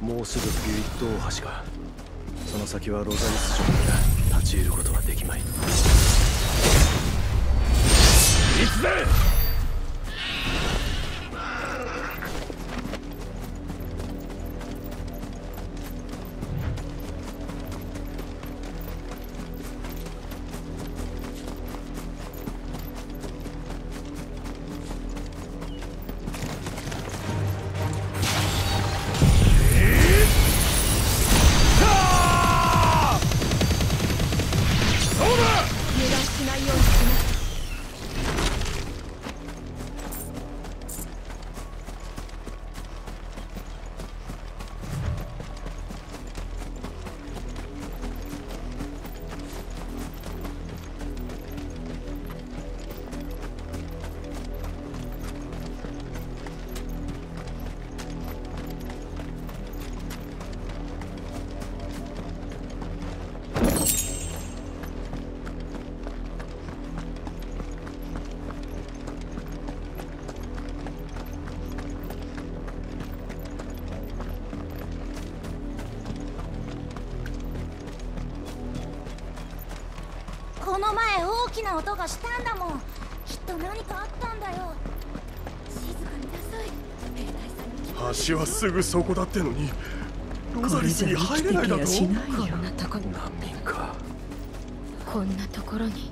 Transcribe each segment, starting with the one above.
もうすぐビュイット大橋か。その先はロザリス城だが立ち入ることはできまい。いつだ。 この前大きな音がしたんだもん。きっと何かあったんだよ。静かになさい。兵隊さんに聞こえる。 橋はすぐそこだってのにロザリスに入れないだと。 こんなとこに難民か。 こんなところに。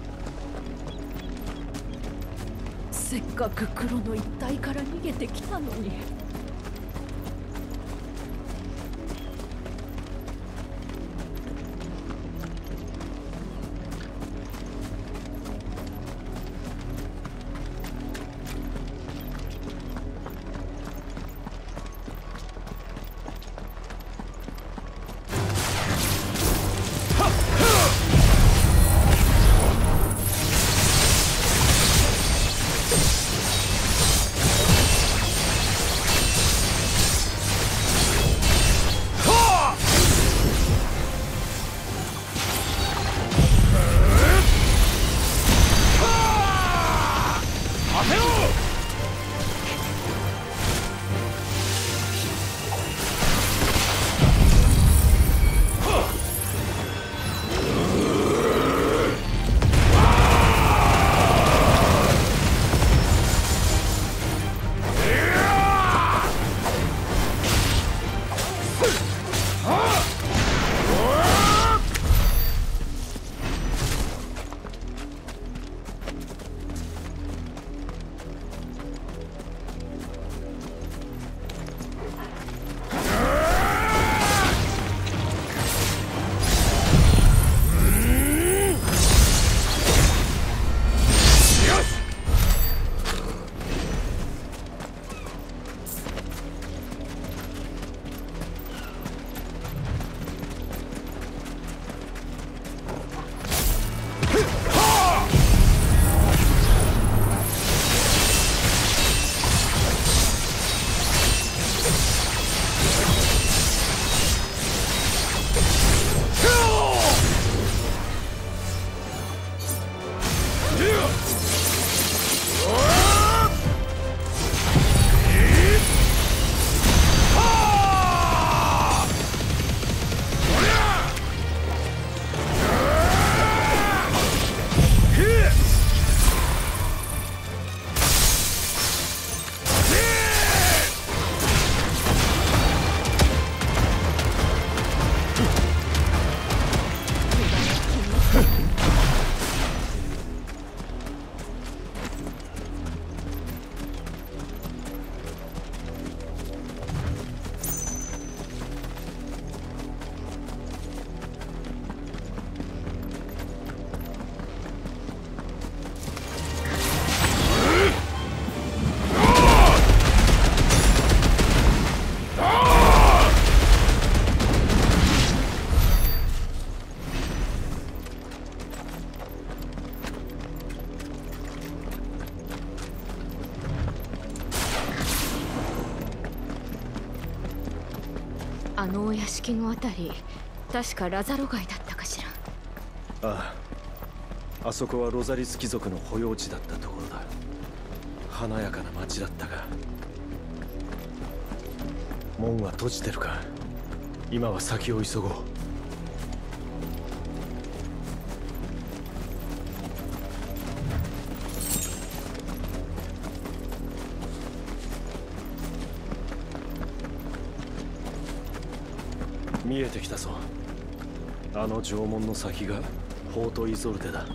せっかく黒の一帯から逃げてきたのに。あのお屋敷のあたり、確かラザロ街だったかしら。 ああ、あそこはロザリス貴族の保養地だったところだ。華やかな町だったが、 門は閉じてるか。今は先を急ごう。見えてきたぞ。あの城門の先がフォートイゾルテだ。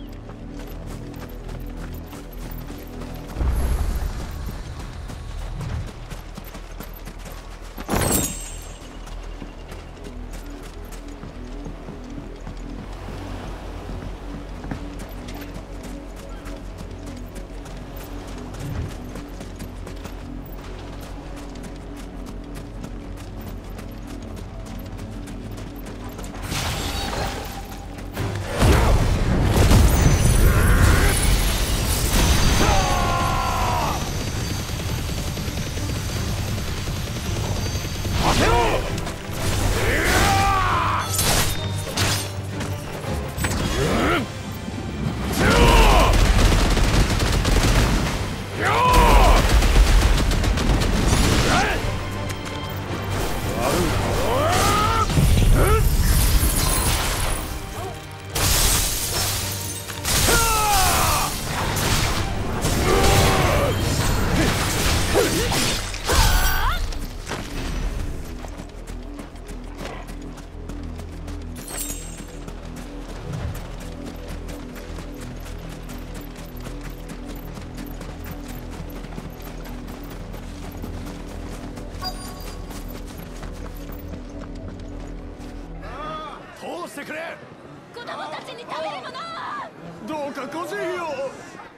してくれ。 子供たちに食べるもの。 どうかご慈悲を。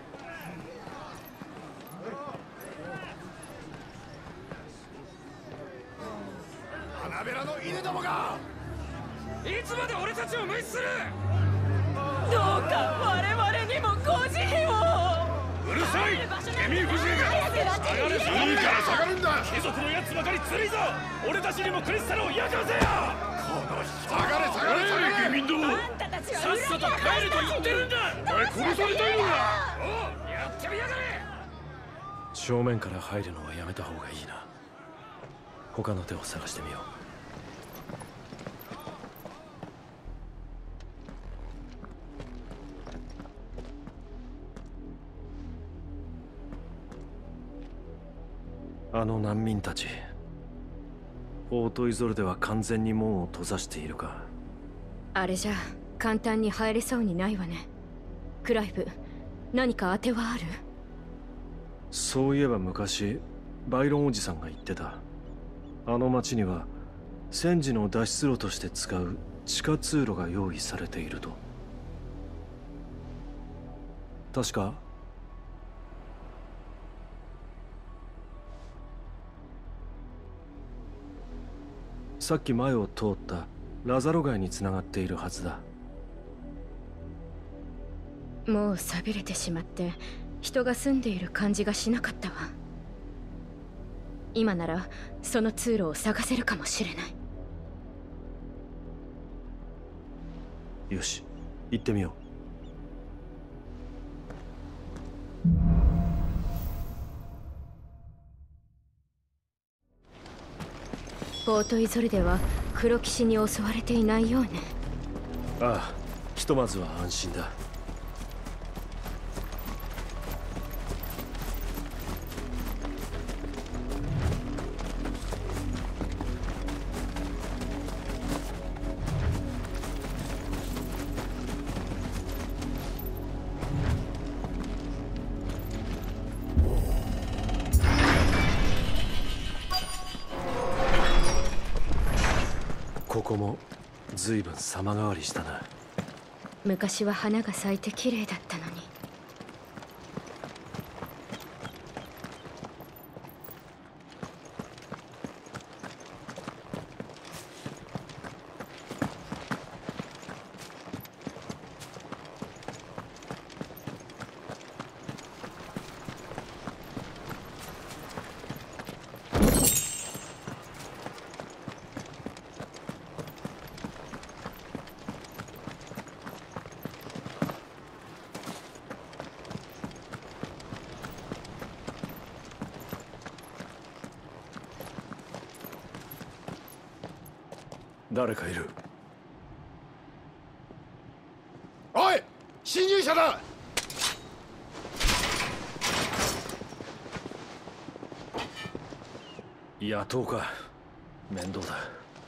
花べらの犬どもが。 いつまで俺たちを無視する。 どうか我々にもご慈悲を。 うるさい。ケミー夫人が下がれ。 いいから下がるんだ。 貴族のやつばかりつるいぞ。俺たちにもクリスタルを焼かせや。 下がれ下がれ下がれ。 下民ども、 あんたたちはさっさと帰ると言ってるんだ。 お前殺されたいのか。 おう、やってみやがれ。 正面から入るのはやめた方がいいな。他の手を探してみよう。あの難民たち、フォートイゾルでは完全に門を閉ざしているか。 あれじゃ簡単に入れそうにないわね。クライブ、何か当てはある？ そういえば昔バイロンおじさんが言ってた。あの町には戦時の脱出路として使う地下通路が用意されていると。確かさっき前を通ったラザロ街につながっているはずだ。 もう寂れてしまって人が住んでいる感じがしなかったわ。今ならその通路を探せるかもしれない。 よし、行ってみよう。 フォートイゾルデは黒騎士に襲われていないようね。 ああ、ひとまずは安心だ。ここも随分様変わりしたな。 昔は花が咲いて綺麗だったのに。 誰かいる。 おい、侵入者だ。 野党か。面倒だ。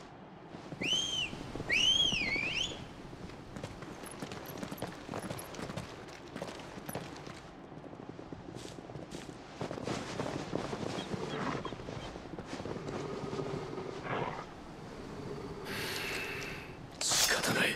仕方ない。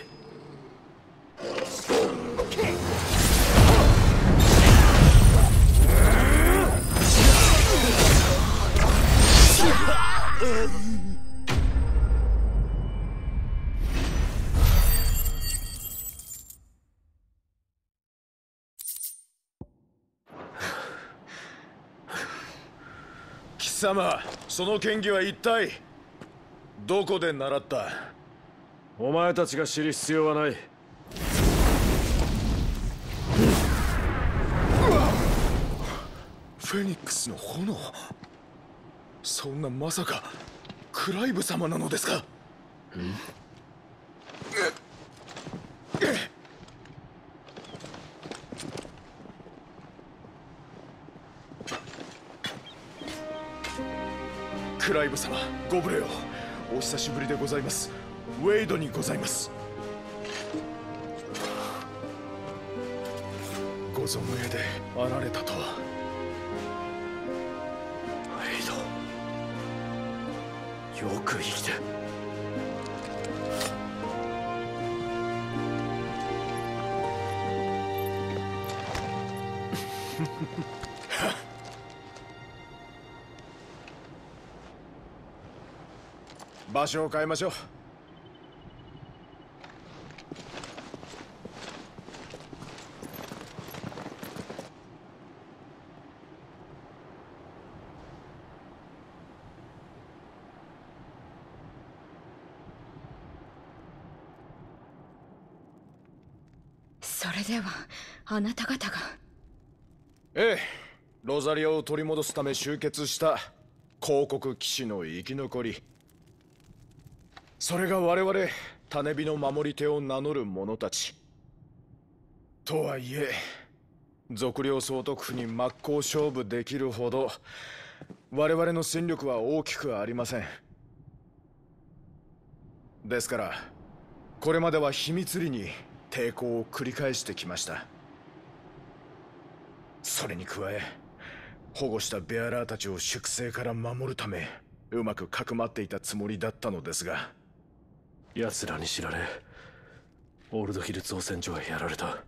貴様、その剣技は一体どこで習った？ お前たちが知る必要はない。 フェニックスの炎。そんな、まさかクライブ様なのですか？クライブ様、ご無礼を。お久しぶりでございます。ウェイドにございます。ご存命であられたとは。 ウェイド、よく生きて。 場所を変えましょう。 それではあなた方が。 ええ、ロザリアを取り戻すため集結した広告騎士の生き残り。それが我々種火の守り手を名乗る者たち。とはいえ賊領総督府に真っ向勝負できるほど我々の戦力は大きくありません。ですからこれまでは秘密裏に抵抗を繰り返してきました。それに加え保護したベアラーたちを粛清から守るためうまくかくまっていたつもりだったのですが、 奴らに知られオールドヒル造船所がやられた。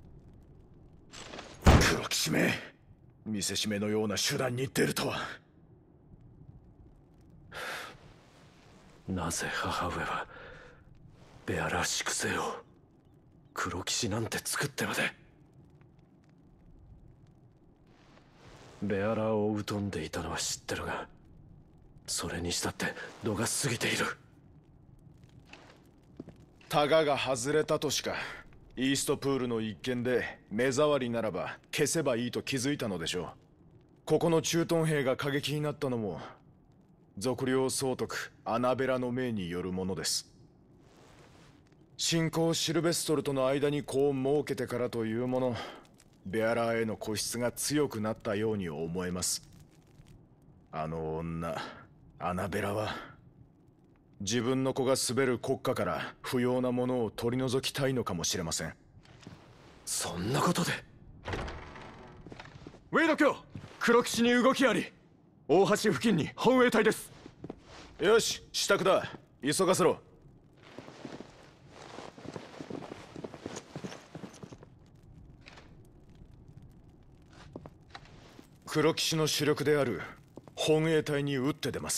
黒きしめ、見せしめのような手段に出るとは。 なぜ母上はベアラー粛清を、黒騎士なんて作ってまで。ベアラーを疎んでいたのは知ってるが、それにしたって度が過ぎている。 タガが外れたとしか。イーストプールの一件で目障りならば消せばいいと気づいたのでしょう。ここの駐屯兵が過激になったのも賊領総督アナベラの命によるものです。新興シルベストルとの間に子を設けてからというもの、ベアラーへの固執が強くなったように思えます。あの女アナベラは自分の子が滑る国家から不要なものを取り除きたいのかもしれません。 そんなことで。 ウェイド卿、黒騎士に動きあり。大橋付近に本衛隊です。 よし、支度だ。急がせろ。黒騎士の主力である本衛隊に打って出ます。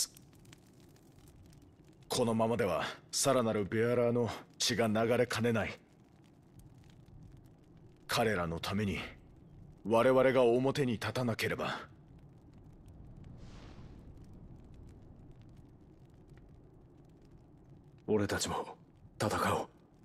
このままではさらなるベアラーの血が流れかねない。彼らのために我々が表に立たなければ。 俺たちも戦おう。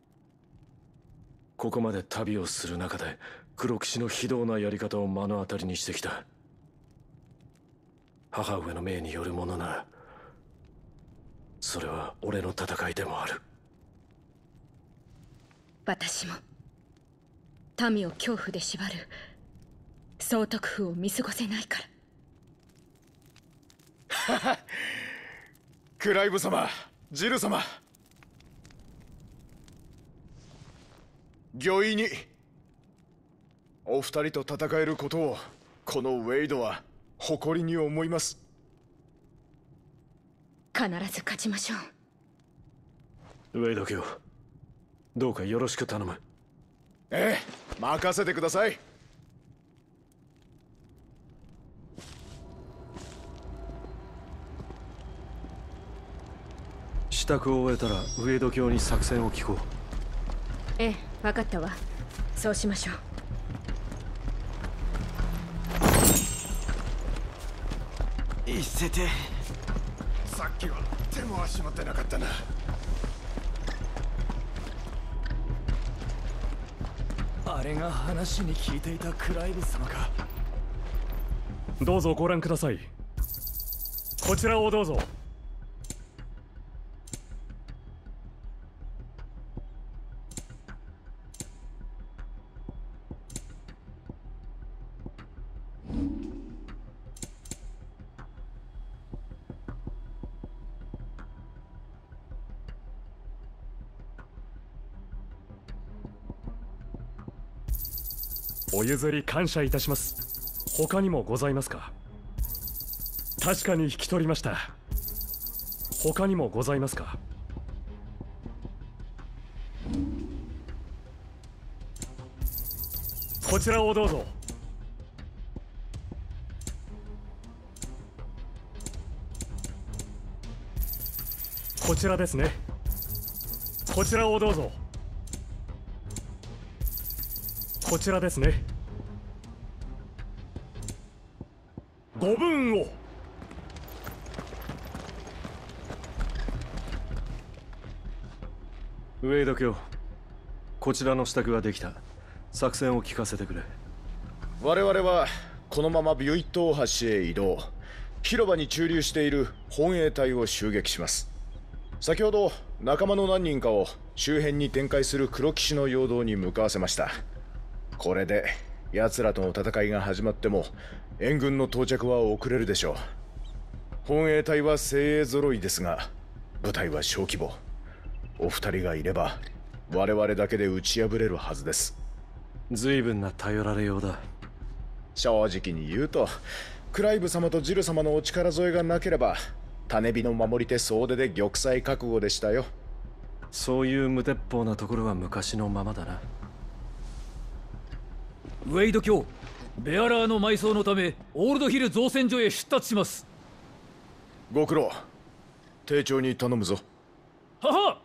ここまで旅をする中で黒騎士の非道なやり方を目の当たりにしてきた。母上の命によるものならそれは俺の戦いでもある。 私も民を恐怖で縛る総督府を見過ごせないから。 クライブ様、ジル様、御意にお二人と戦えることをこのウェイドは誇りに思います。 必ず勝ちましょう。 ウェイド卿、どうかよろしく頼む。 ええ、任せてください。 支度を終えたらウェイド卿に作戦を聞こう。 ええ、分かったわ。そうしましょう。 一世て。 さっきは手も足も出なかったな。 あれが話に聞いていたクライブ様か。 どうぞご覧ください。こちらをどうぞ。お譲り感謝いたします。他にもございますか。確かに引き取りました。他にもございますか。こちらをどうぞ。こちらですね。こちらをどうぞ。こちらですね。ご分を。ウェイド卿、こちらの支度ができた。作戦を聞かせてくれ。 我々はこのままビュイット大橋へ移動。広場に駐留している本営隊を襲撃します。先ほど仲間の何人かを周辺に展開する黒騎士の陽動に向かわせました。これで奴らとの戦いが始まっても援軍の到着は遅れるでしょう。本営隊は精鋭揃いですが部隊は小規模。お二人がいれば我々だけで打ち破れるはずです。 随分な頼られようだ。 正直に言うとクライブ様とジル様のお力添えがなければ種火の守り手総出で玉砕覚悟でしたよ。 そういう無鉄砲なところは昔のままだな。 ウェイド卿、ベアラーの埋葬のためオールドヒル造船所へ出立します。 ご苦労。丁重に頼むぞ。 はは。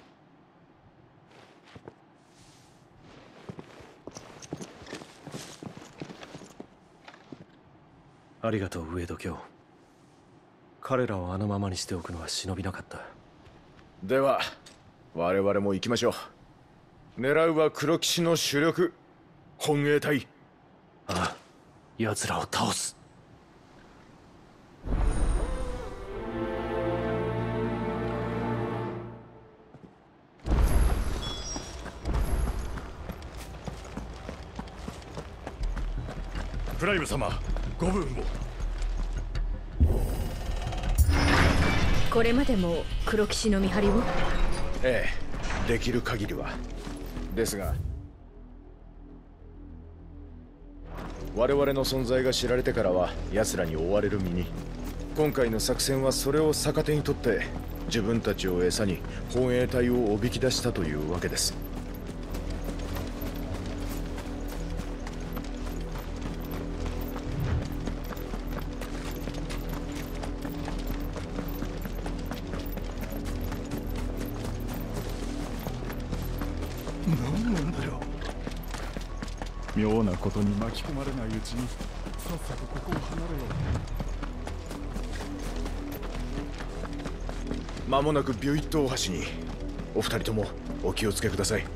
ありがとう、ウェイド卿。彼らをあのままにしておくのは忍びなかった。 では我々も行きましょう。狙うは黒騎士の主力本営隊。 ああ、奴らを倒す。 プライム様、ご分を。 これまでも黒騎士の見張りを。 ええ、できる限りは。ですが我々の存在が知られてからは奴らに追われる身に。今回の作戦はそれを逆手にとって自分たちを餌に本営隊をおびき出したというわけです。 何なんだよ。妙なことに巻き込まれないうちにさっさとここを離れよう。間もなくビュイット大橋に。お二人ともお気をつけください。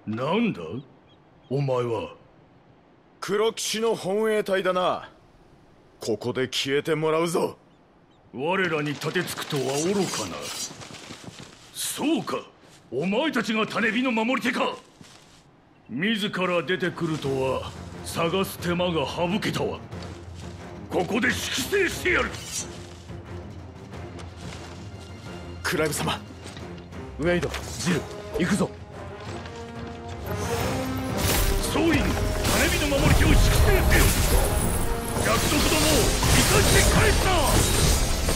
なんだお前は。 黒騎士の本営隊だな。ここで消えてもらうぞ。 我らに立てつくとは愚かな。そうか、お前たちが種火の守り手か。自ら出てくるとは探す手間が省けたわ。ここで粛清してやる。 クライブ様。 ウェイド、ジル、行くぞ。 総員、種火の守り手を粛清せよ。約束どもを生かして返すな。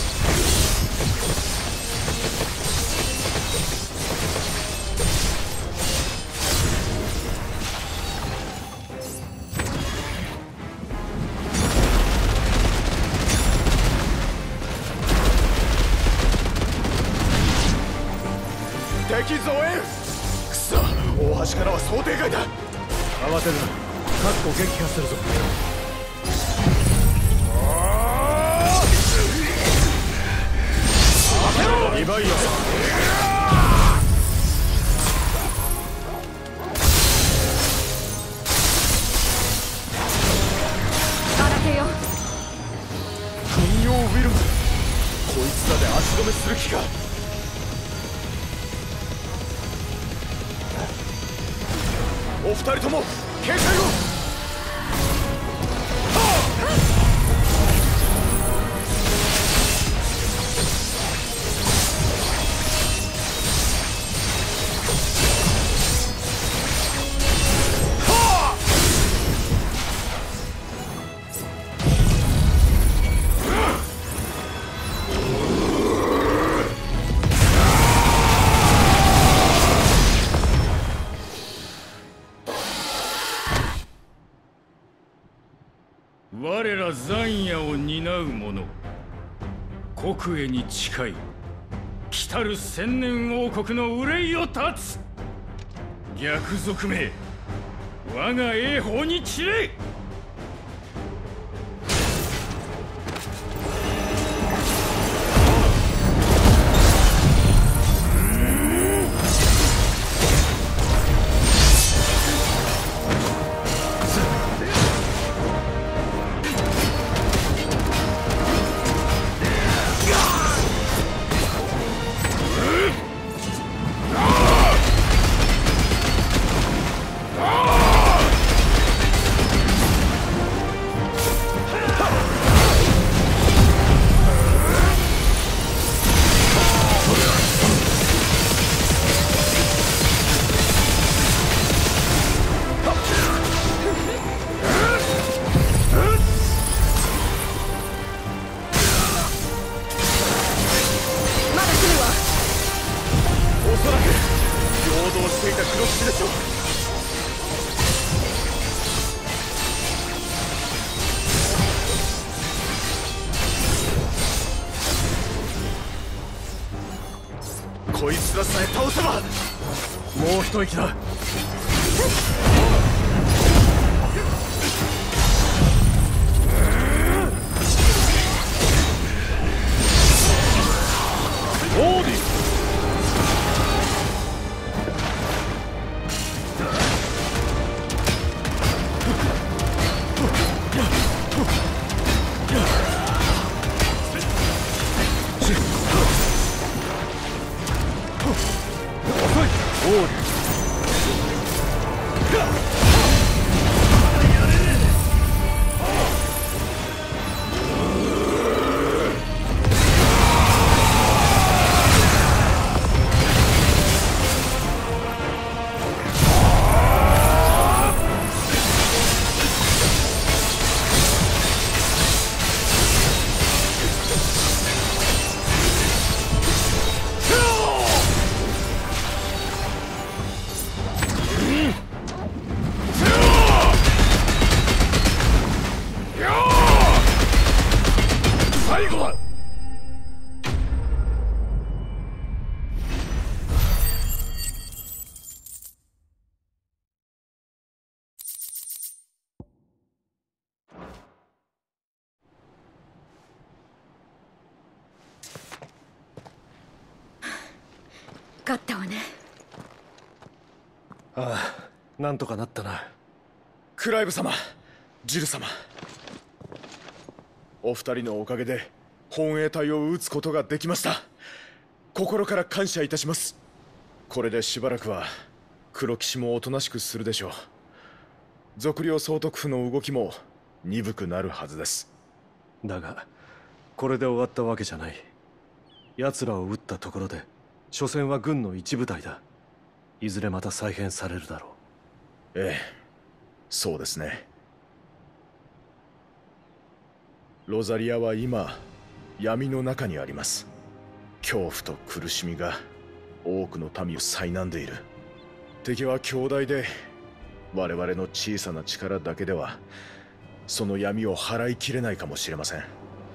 敵増援。くそ、大橋からは想定外だ。 慌てるな。確保撃破するぞ。 リヴァイア。 荒手よ。 軍用ウィルム。こいつらで足止めする気か。お二人とも警戒を。 我ら残夜を担う者、国営に近い来たる千年王国の憂いを断つ。逆賊め、我が栄宝に散れ。こいつらさえ倒せば。 もう一息だ。オーディ。 勝ったわね。 ああ、なんとかなったな。 クライブ様、ジル様、お二人のおかげで本営隊を撃つことができました。心から感謝いたします。これでしばらくは黒騎士もおとなしくするでしょう。賊領総督府の動きも鈍くなるはずです。 だがこれで終わったわけじゃない。奴らを撃ったところで所詮は軍の一部隊だ。いずれまた再編されるだろう。ええ、そうですね。ロザリアは今闇の中にあります。恐怖と苦しみが多くの民を苛んでいる。敵は強大で、我々の小さな力だけではその闇を払いきれないかもしれません。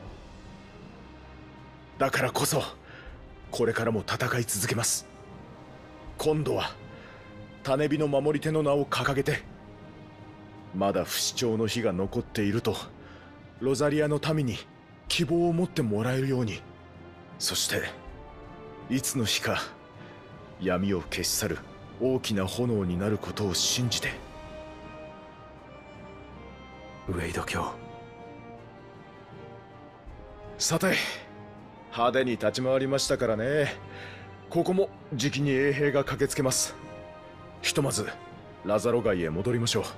だからこそこれからも戦い続けます。今度は種火の守り手の名を掲げて、まだ不死鳥の火が残っているとロザリアの民に希望を持ってもらえるように、そしていつの日か闇を消し去る大きな炎になることを信じて。 ウェイド卿。 さて、派手に立ち回りましたからね。ここもじきに衛兵が駆けつけます。ひとまずラザロ街へ戻りましょう。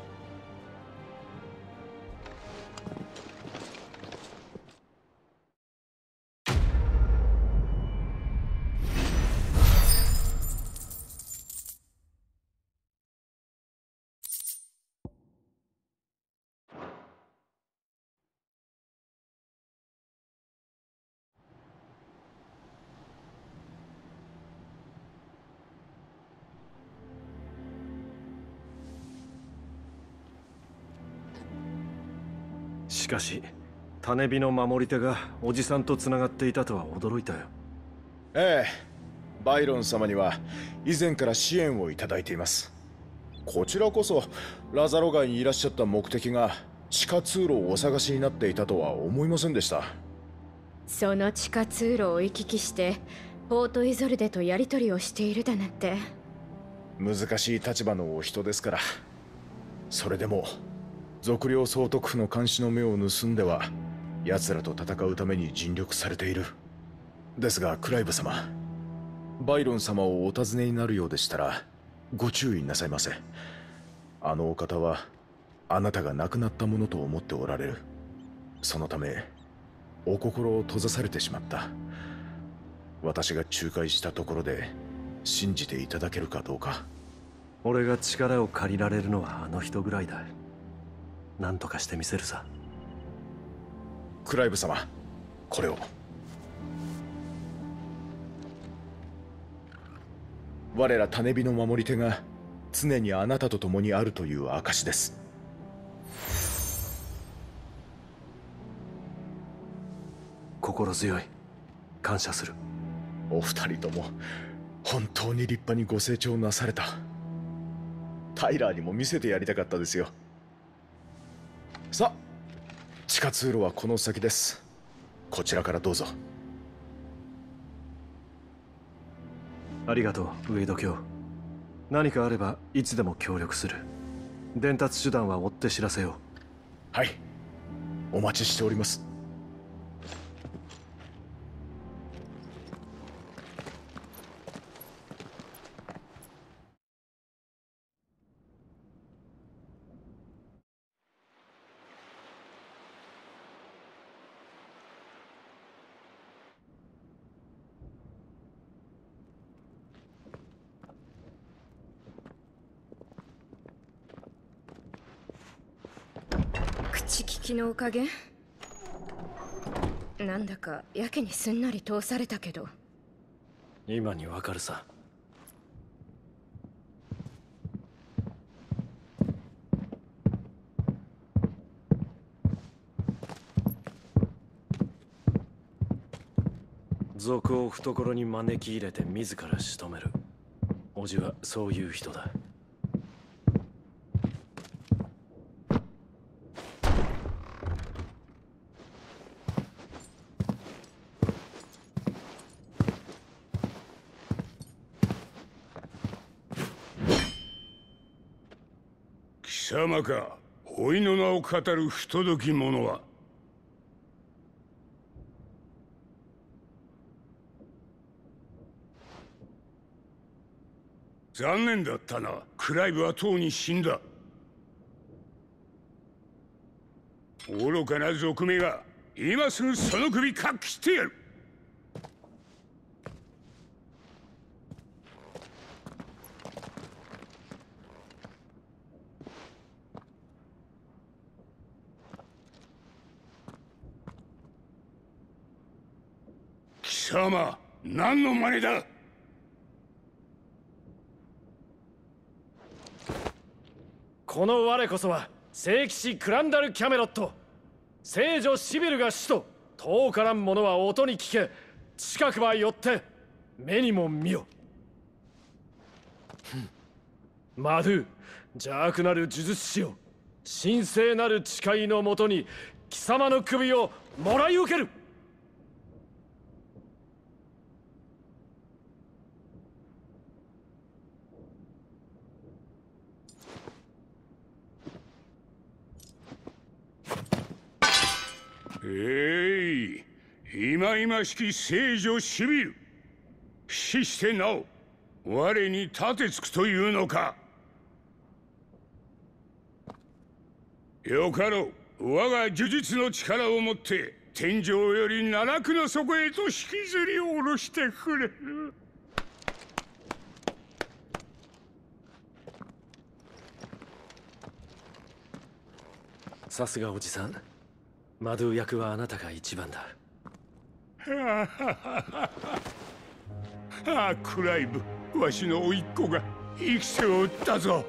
しかし種火の守り手がおじさんとつながっていたとは驚いたよ。 ええ、バイロン様には以前から支援をいただいています。こちらこそラザロ街にいらっしゃった目的が地下通路をお探しになっていたとは思いませんでした。 その地下通路を行き来してポートイゾルデとやり取りをしているだなんて。 難しい立場のお人ですから。それでも賊領総督府の監視の目を盗んでは奴らと戦うために尽力されている。ですがクライブ様、バイロン様をお尋ねになるようでしたらご注意なさいませ。あのお方はあなたが亡くなったものと思っておられる。そのためお心を閉ざされてしまった。私が仲介したところで信じていただけるかどうか。 俺が力を借りられるのはあの人ぐらいだ。何とかしてみせるさ。 クライブ様、これを。我ら種火の守り手が常にあなたと共にあるという証です。 心強い。感謝する。 お二人とも本当に立派にご成長なされた。タイラーにも見せてやりたかったですよ。さあ、地下通路はこの先です。こちらからどうぞ。 ありがとう、ウェイド卿。何かあればいつでも協力する。伝達手段は追って知らせよう。 はい、お待ちしております。 口利きのおかげ？なんだかやけにすんなり通されたけど。 今にわかるさ。賊を懐に招き入れて自ら仕留める。叔父はそういう人だ。 様か。おいの名を語る不届き者は。残念だったな。クライブはとうに死んだ。愚かな賊めが今すぐその首かっ切ってやる。貴様、何の真似だ。 この我こそは聖騎士クランダル・キャメロット。聖女シビルが首都。遠からん者は音に聞け。近くは寄って目にも見よ。マドゥ、邪悪なる呪術師よ、神聖なる誓いのもとに貴様の首をもらい受ける。 いまいましき聖女シビル、死してなお我に盾つくというのか。よかろう。我が呪術の力をもって天井より奈落の底へと引きずり下ろしてくれる。 さすがおじさん。マドゥ役はあなたが一番だ。 ああ、クライブ、わしの甥っ子が生きておったぞ。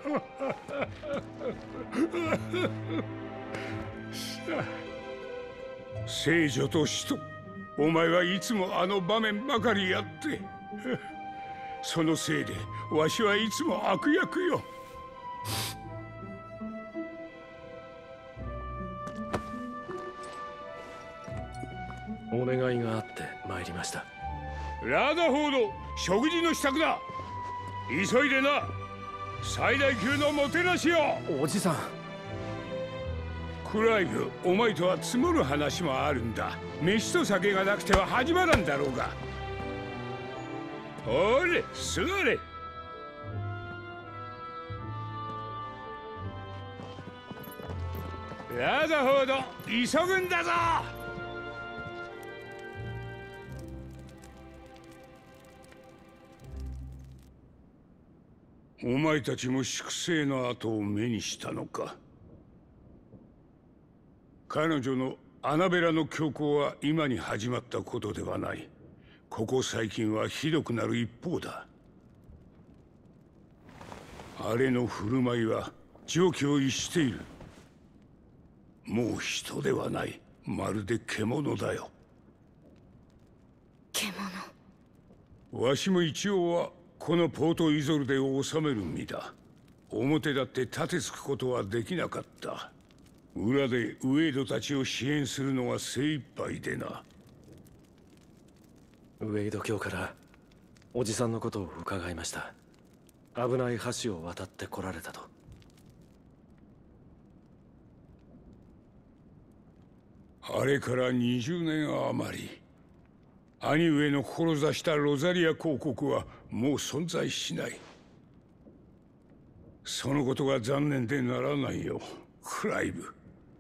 聖女と使徒、お前はいつもあの場面ばかりやってそのせいでわしはいつも悪役よ。 お願いがあって参りました。 ラダフォード、食事の支度だ。急いでな。最大級のもてなしよ。 おじさん。 クライブ、お前とは積もる話もあるんだ。飯と酒がなくては始まらんだろうが。ほれ、座れ。ラダフォード、急ぐんだぞ。お前たちも粛清の跡を目にしたのか。彼女のアナベラの強行は今に始まったことではない。ここ最近はひどくなる一方だ。あれの振る舞いは常軌を逸している。もう人ではない。まるで獣だよ。 獣。 わしも一応はこのポートイゾルデを治める身だ。表だって立てつくことはできなかった。裏でウェイドたちを支援するのが精一杯でな。 ウェイド卿からおじさんのことを伺いました。危ない橋を渡って来られたと。 あれから20年余り、兄上の志したロザリア公国はもう存在しない。そのことが残念でならないよ、クライブ。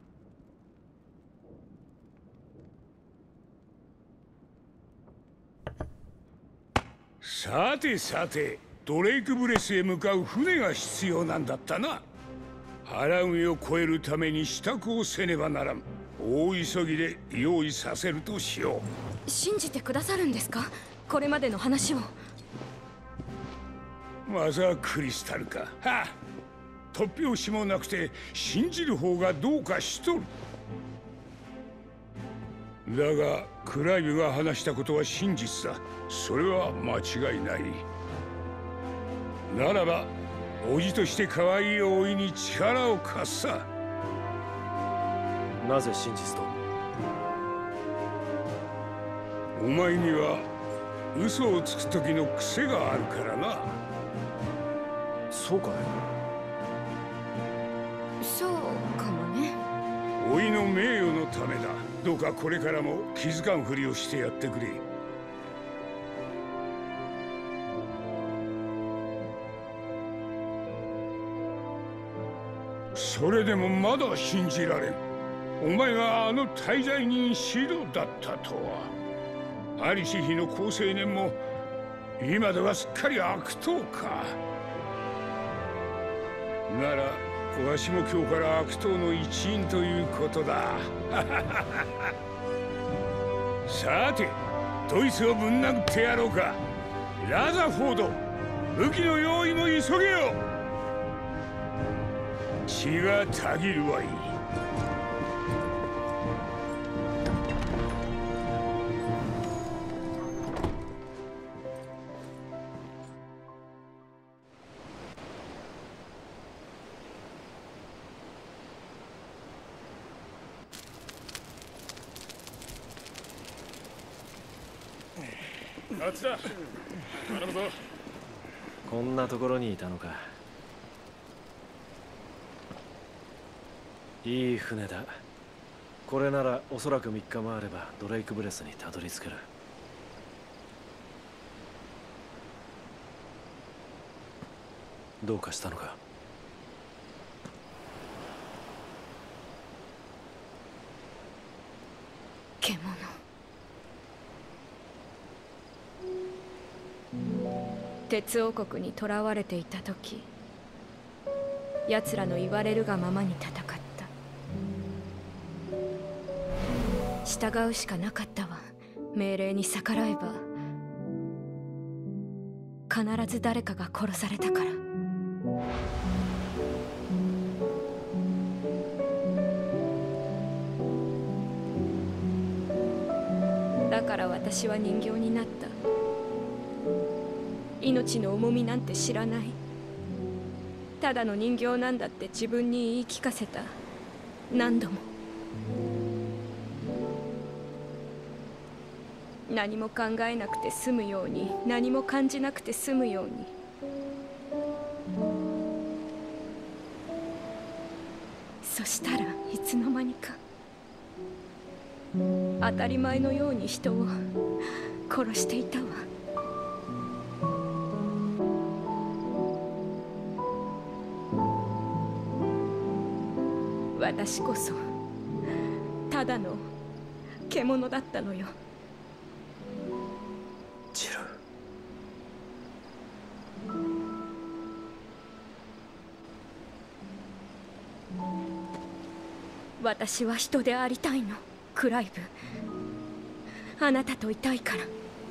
さてさて、ドレイクブレスへ向かう船が必要なんだったな。腹海を越えるために支度をせねばならん。大急ぎで用意させるとしよう。信じてくださるんですか、これまでの話を。 まずはクリスタルか。はあ、突拍子もなくて信じる方がどうかしとる。だがクライブが話したことは真実だ。それは間違いない。ならば叔父として可愛い甥いに力を貸すさ。 なぜ真実と？ お前には嘘をつく時の癖があるからな。 そうかい？ そうかもね。 老いの名誉のためだ。どうかこれからも気づかんふりをしてやってくれ。それでもまだ信じられん。お前があの大罪人シロだったとは。アリシヒの好青年も今ではすっかり悪党か。ならわしも今日から悪党の一員ということだ。さてドイツをぶん殴ってやろうか。ラザフォード、武器の用意も急げよ。血がたぎるわいい。 あっちだ。頼むぞ。こんなところにいたのか。いい船だ。これならおそらく3日もあればドレイクブレスにたどり着ける。どうかしたのか。 獣。鉄王国に囚われていた時、奴らの言われるがままに戦った。従うしかなかったわ。命令に逆らえば必ず誰かが殺されたから。だから私は人形になった。命の重みなんて知らない。ただの人形なんだって自分に言い聞かせた。何度も。何も考えなくて済むように、何も感じなくて済むように。そしたらいつの間にか当たり前のように人を殺していたわ。私こそただの獣だったのよ。 ジル。 私は人でありたいの、クライブ。あなたといたいから。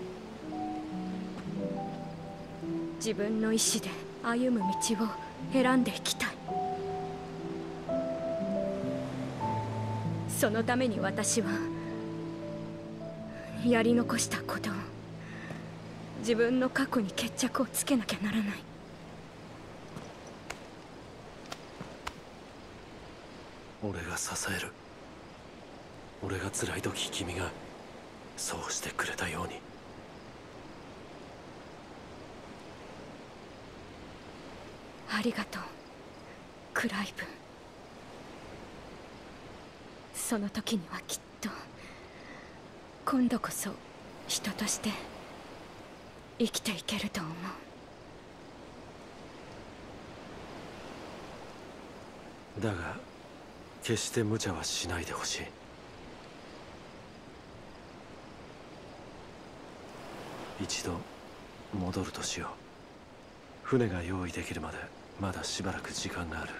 自分の意志で歩む道を選んでいきたい。そのために私はやり残したことを、自分の過去に決着をつけなきゃならない。 俺が支える。俺が辛い時君がそうしてくれたように。 ありがとう、クライブ。その時にはきっと今度こそ人として生きていけると思う。 だが決して無茶はしないでほしい。一度戻るとしよう。船が用意できるまでまだしばらく時間がある。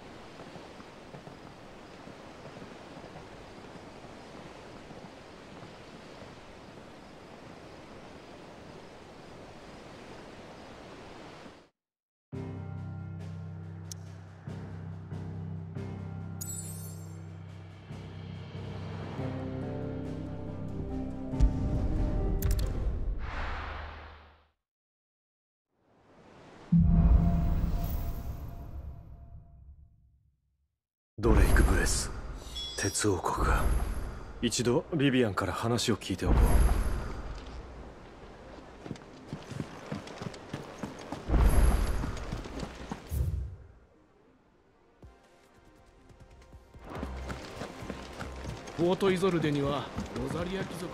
ドレイクブレス、鉄王国が。一度ビビアンから話を聞いておこう。 フォートイゾルデにはロザリア貴族が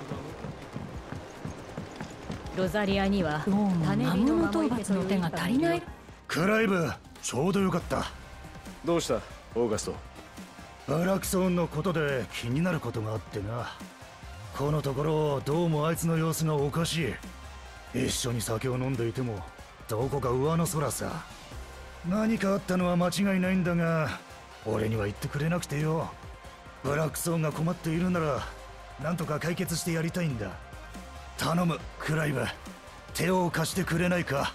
ロザリアには種火の討伐の手が足りない。 クライブ、ちょうどよかった。 どうしたオーガスト？ ブラクソーンのことで気になることがあってな。このところどうもあいつの様子がおかしい。一緒に酒を飲んでいてもどこか上の空さ。何かあったのは間違いないんだが、俺には言ってくれなくてよ。ブラクソーンが困っているならなんとか解決してやりたいんだ。頼むクライブ、手を貸してくれないか。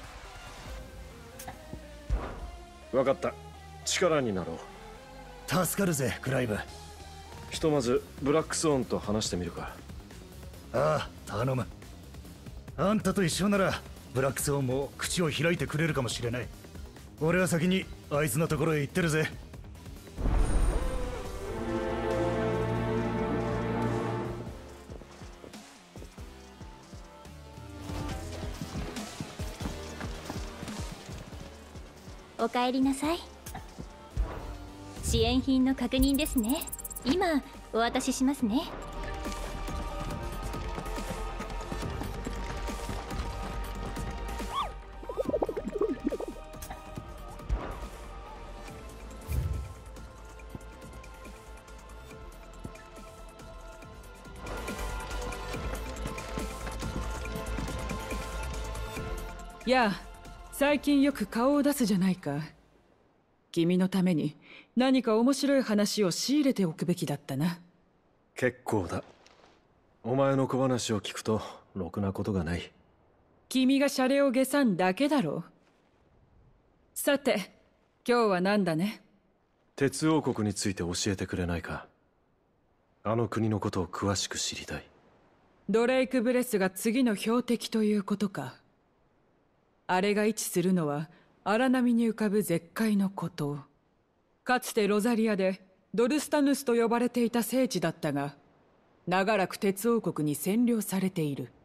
分かった、力になろう。助かるぜクライブ。 ひとまずブラックスオンと話してみるか。 ああ、頼む。あんたと一緒ならブラックスオンも口を開いてくれるかもしれない。俺は先にあいつのところへ行ってるぜ。 おかえりなさい。支援品の確認ですね。今お渡ししますね。 やあ、最近よく顔を出すじゃないか。君のために何か面白い話を仕入れておくべきだったな。 結構だ。お前の小話を聞くとろくなことがない。 君がシャレを下さんだけだろう。さて、今日は何だね。 鉄王国について教えてくれないか。あの国のことを詳しく知りたい。 ドレイクブレスが次の標的ということか。あれが位置するのは荒波に浮かぶ絶海の孤島。かつてロザリアでドルスタヌスと呼ばれていた聖地だったが、長らく鉄王国に占領されている。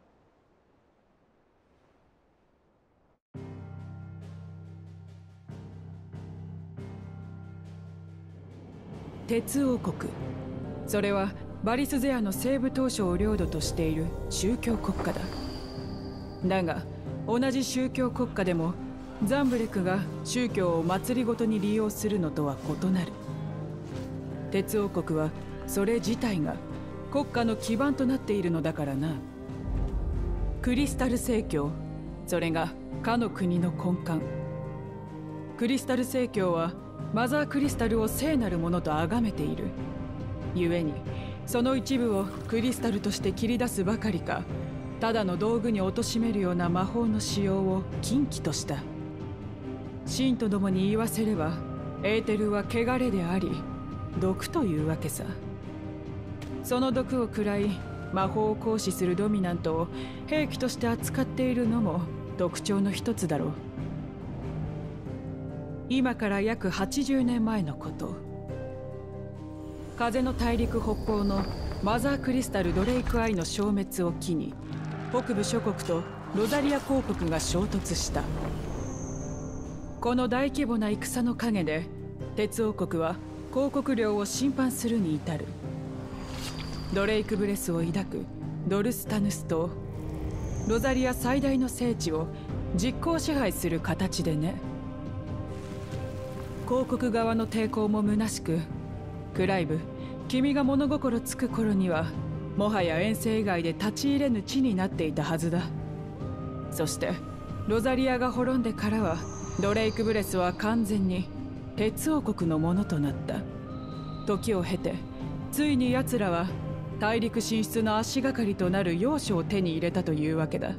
鉄王国、それはバリスゼアの西部島嶼を領土としている宗教国家だ。だが同じ宗教国家でもザンブレクが宗教を祭りごとに利用するのとは異なる。鉄王国はそれ自体が国家の基盤となっているのだからな。クリスタル正教、それがかの国の根幹。クリスタル正教はマザークリスタルを聖なるものと崇めている。故にその一部をクリスタルとして切り出すばかりか、ただの道具に貶めるような魔法の使用を禁忌とした。信徒どもに言わせれば、エーテルは汚れであり毒というわけさ。その毒を食らい魔法を行使するドミナントを兵器として扱っているのも特徴の一つだろう。今から約80年前のこと、風の大陸北方のマザークリスタル・ドレイクアイの消滅を機に、北部諸国とロザリア公国が衝突した。この大規模な戦の陰で鉄王国は公国領を侵犯するに至る。ドレイクブレスを抱くドルスタヌスとロザリア最大の聖地を実効支配する形でね。公国側の抵抗も虚しく、クライブ、君が物心つく頃にはもはや遠征以外で立ち入れぬ地になっていたはずだ。そしてロザリアが滅んでからはドレイクブレスは完全に鉄王国のものとなった。時を経てついに奴らは大陸進出の足がかりとなる要所を手に入れたというわけだ。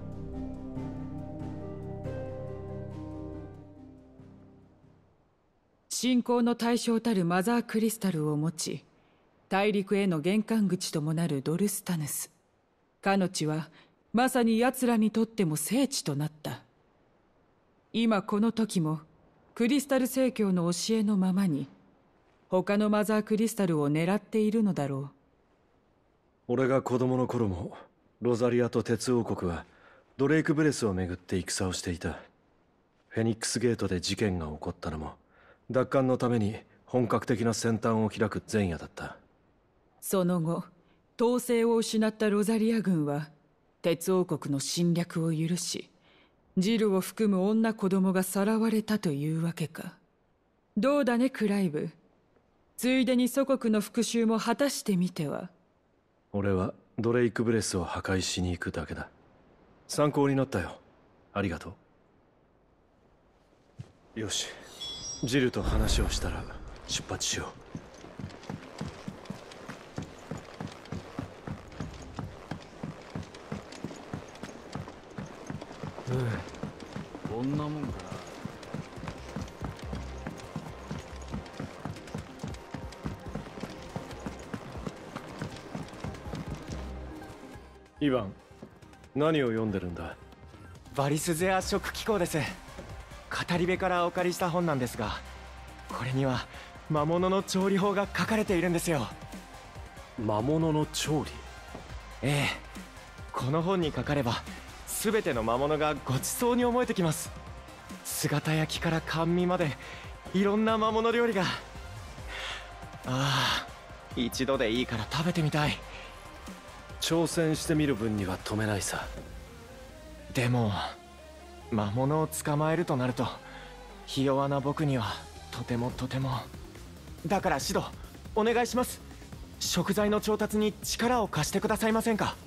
信仰の対象たるマザークリスタルを持ち、大陸への玄関口ともなるドルスタヌス。かの地はまさに奴らにとっても聖地となった。今この時もクリスタル正教の教えのままに他のマザークリスタルを狙っているのだろう。 俺が子供の頃もロザリアと鉄王国はドレイクブレスをめぐって戦をしていた。フェニックスゲートで事件が起こったのも奪還のために本格的な戦端を開く前夜だった。 その後統制を失ったロザリア軍は鉄王国の侵略を許し、ジルを含む女子供がさらわれたというわけか。どうだねクライブ。ついでに祖国の復讐も果たしてみては。 俺はドレイクブレスを破壊しに行くだけだ。参考になったよ。ありがとう。よし、ジルと話をしたら出発しよう。こんなもんか。 イヴァン、何を読んでるんだ？ バリスゼア食機構です。語り部からお借りした本なんですが、これには魔物の調理法が書かれているんですよ。 魔物の調理？ ええ、この本にかかれば全ての魔物がごちそうに思えてきます。姿焼きから甘味までいろんな魔物料理が。ああ、一度でいいから食べてみたい。 挑戦してみる分には止めないさ。 でも魔物を捕まえるとなるとひ弱な僕にはとても。だからシド、お願いします。食材の調達に力を貸してくださいませんか？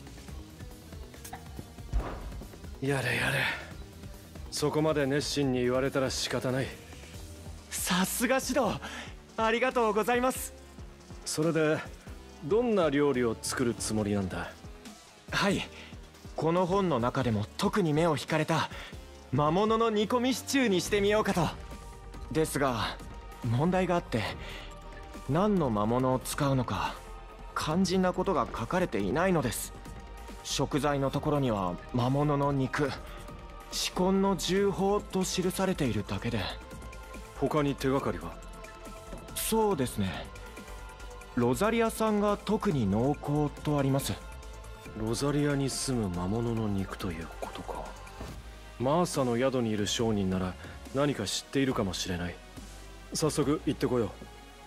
やれやれ。そこまで熱心に言われたら仕方ない。 さすがシド、ありがとうございます。 それでどんな料理を作るつもりなんだ？ はい、この本の中でも特に目を引かれた魔物の煮込みシチューにしてみようかと。ですが問題があって、何の魔物を使うのか肝心なことが書かれていないのです。食材のところには魔物の肉、至根の重宝と記されているだけで。 他に手がかりは？ そうですね、ロザリアさんが特に濃厚とあります。 ロザリアに住む魔物の肉ということか。マーサの宿にいる商人なら何か知っているかもしれない。早速行ってこよう。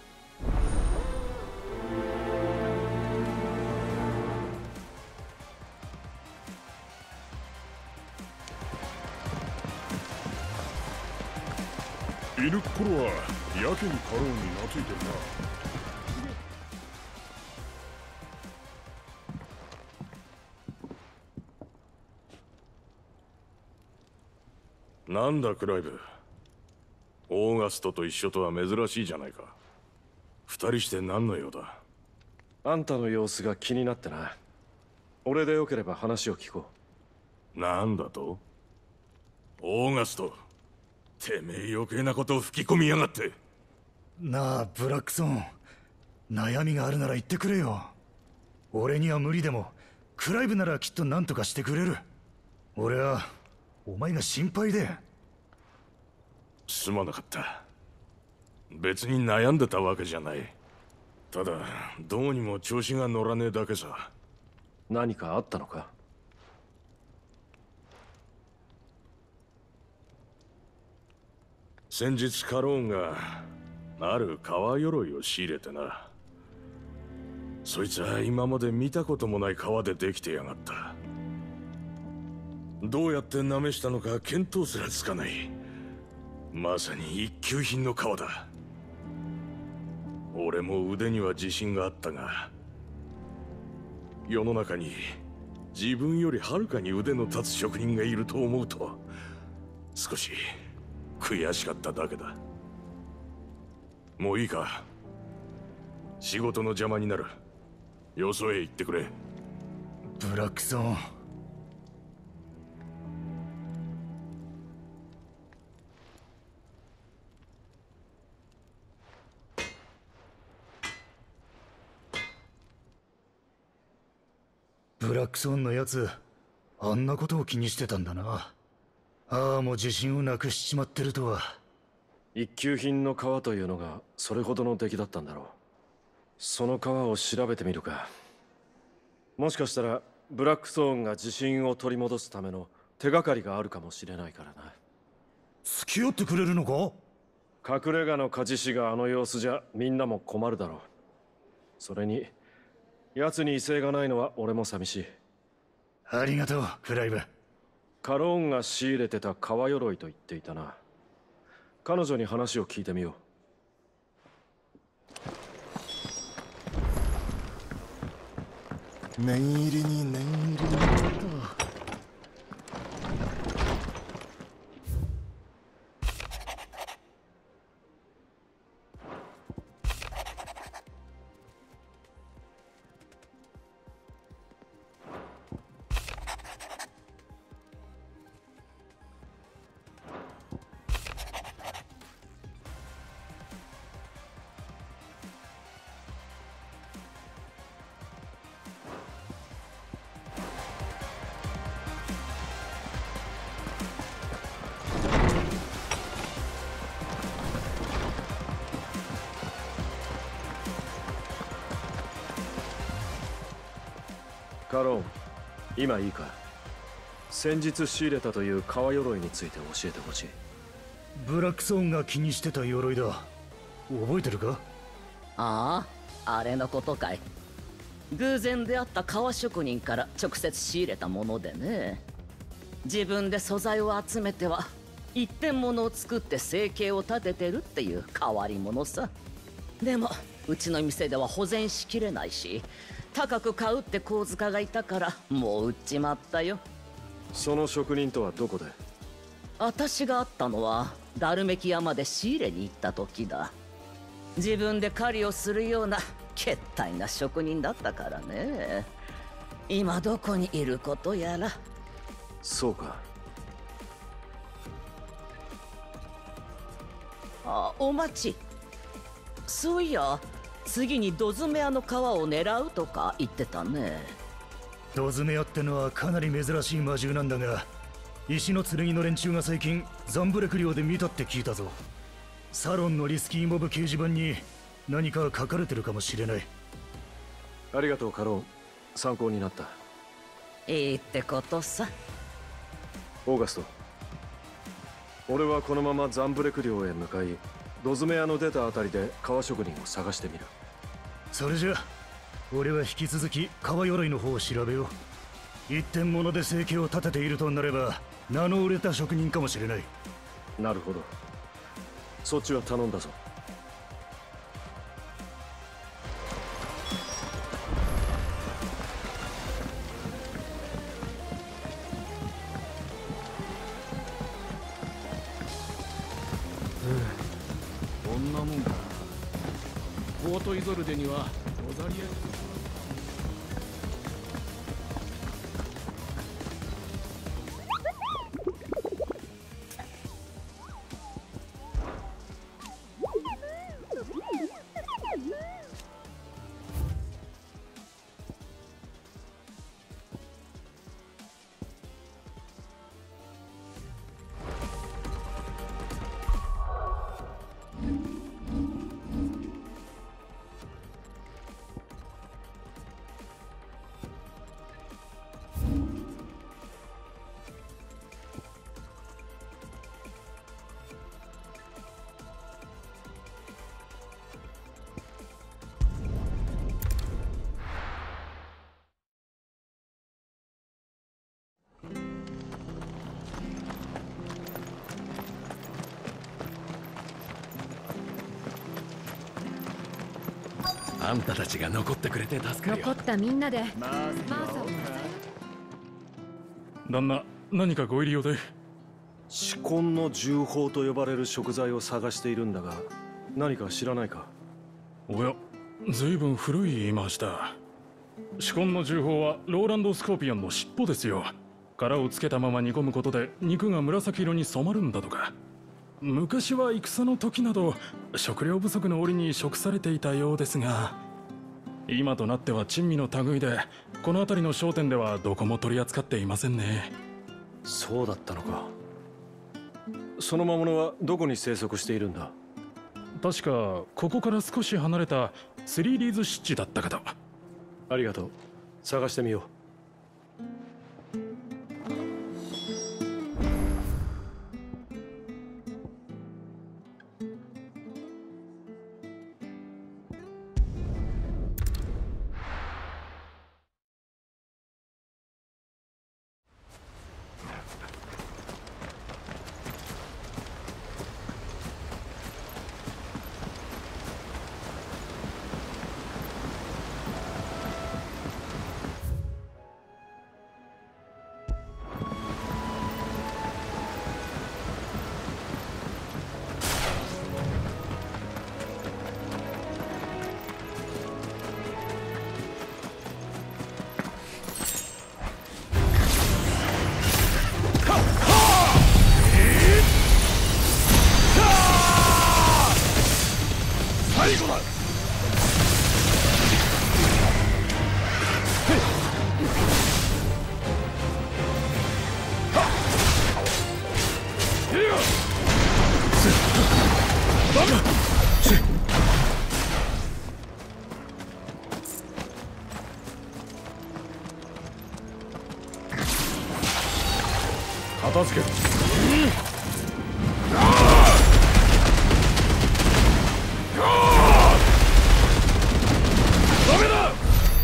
いる頃はやけに過労に懐いてるな。 なんだクライブ、オーガストと一緒とは珍しいじゃないか。二人して何の用だ？ あんたの様子が気になってな。俺でよければ話を聞こう。なんだと？オーガスト、てめえ余計なことを吹き込みやがって。 なあブラックソン、悩みがあるなら言ってくれよ。俺には無理でもクライブならきっと何とかしてくれる。俺はお前が心配で。 すまなかった。別に悩んでたわけじゃない。ただどうにも調子が乗らねえだけさ。 何かあったのか？ 先日カローンがある革鎧を仕入れてな。そいつは今まで見たこともない革でできてやがった。どうやって舐めしたのか見当すらつかない。まさに一級品の革だ。俺も腕には自信があったが、世の中に自分よりはるかに腕の立つ職人がいると思うと少し悔しかっただけだ。もういいか、仕事の邪魔になる。よそへ行ってくれ。 ブラックソン、ブラックソンのやつ、あんなことを気にしてたんだな。ああ、もう自信をなくしちまってるとは。 一級品の革というのがそれほどの出来だったんだろう。その革を調べてみるか。もしかしたらブラックソーンが自信を取り戻すための手がかりがあるかもしれないからな。 付き合ってくれるのか？ 隠れ家の鍛冶師があの様子じゃみんなも困るだろう。それに奴に威勢がないのは俺も寂しい。 ありがとう、クライブ。 カローンが仕入れてた革鎧と言っていたな。彼女に話を聞いてみよう。念入りに念入りにと。 カローン、今いいか。先日仕入れたという革鎧について教えてほしい。 ブラックソーンが気にしてた鎧だ。覚えてるか？ ああ、あれのことかい。偶然出会った革職人から直接仕入れたものでね。自分で素材を集めては一点物を作って生計を立ててるっていう変わり者さ。でもうちの店では保全しきれないし、高く買うって小塚がいたからもう売っちまったよ。 その職人とはどこで？ 私が会ったのはダルメキ山で仕入れに行った時だ。自分で狩りをするようなけったいな職人だったからね。今どこにいることやら。 そうか。 あ、お待ち。そういや、次にドズメアの皮を狙うとか言ってたね。 ドズメアってのはかなり珍しい魔獣なんだが、石の剣の連中が最近ザンブレク領で見たって聞いたぞ。サロンのリスキーモブ掲示板に何か書かれてるかもしれない。 ありがとうカローン、参考になった。 いいってことさ。 オーガスト、俺はこのままザンブレク領へ向かい、ドズメアの出たあたりで革職人を探してみる。 それじゃ俺は引き続き革鎧の方を調べよう。一点物で生計を立てているとなれば名の売れた職人かもしれない。 なるほど、そっちは頼んだぞ。 こんなもんか。ポートイゾルデにはロザリアあんたたちが残ってくれて助かるよ。 残ったみんなでマーサを旦那、何かご入り用で？ 紫根の重宝と呼ばれる食材を探しているんだが、何か知らないか？ おや、ずいぶん古い言い回しだ。紫根の重宝はローランドスコーピオンの尻尾ですよ。殻をつけたまま煮込むことで肉が紫色に染まるんだとか。昔は戦の時など食料不足の折に食されていたようですが、今となっては珍味の類でこの辺りの商店ではどこも取り扱っていませんね。 そうだったのか。その魔物はどこに生息しているんだ？ 確かここから少し離れたスリーリーズ湿地だったかと。 ありがとう、探してみよう。 片付ける。ダメだ。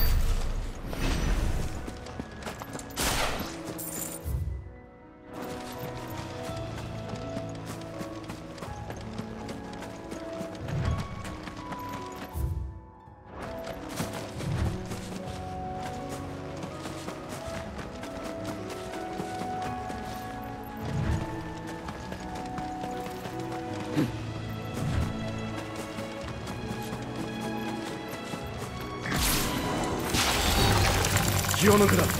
気を抜くな。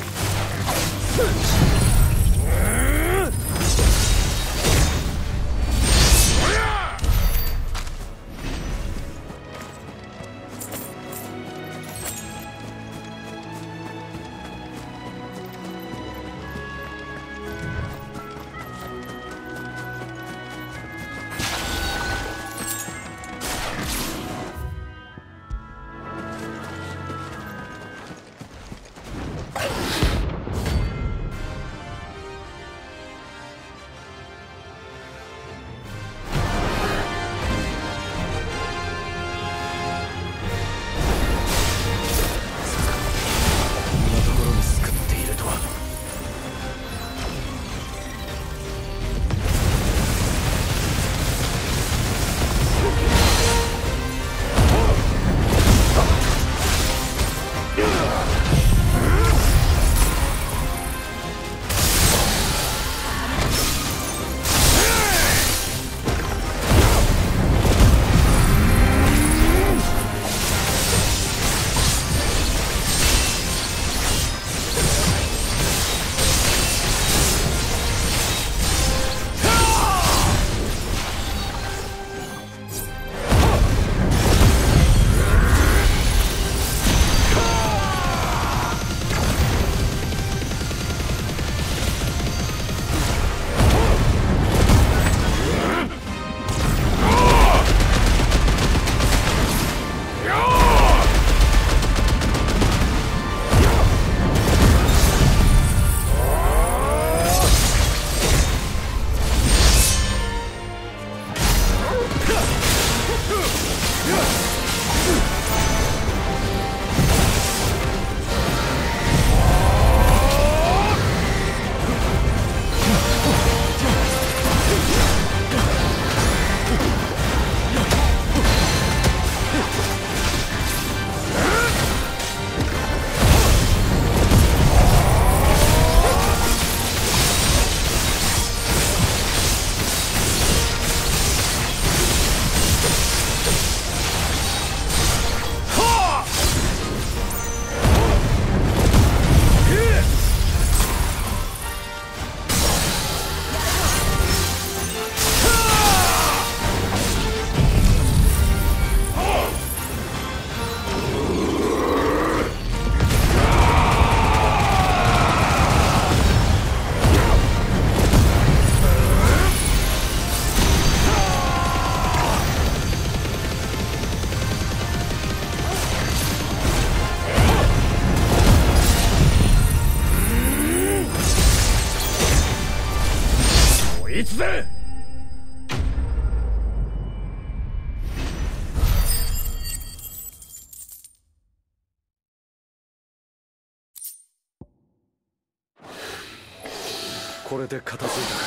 いつぜ。これで片付いたか。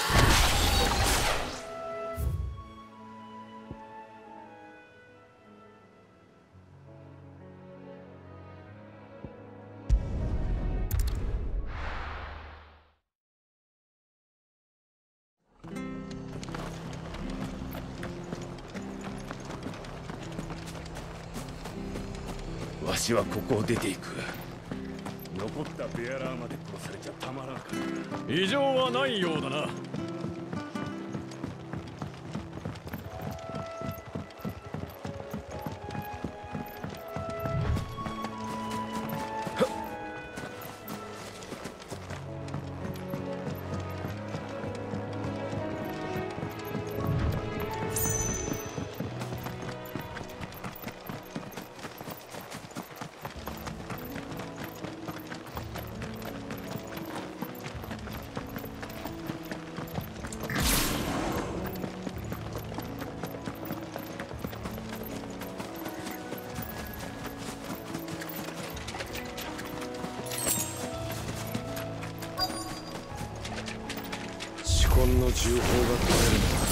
わしはここを出ていく。残ったベアラーまで殺されちゃたまらんから。 異常はないようだな。 銃砲が取れるのだ。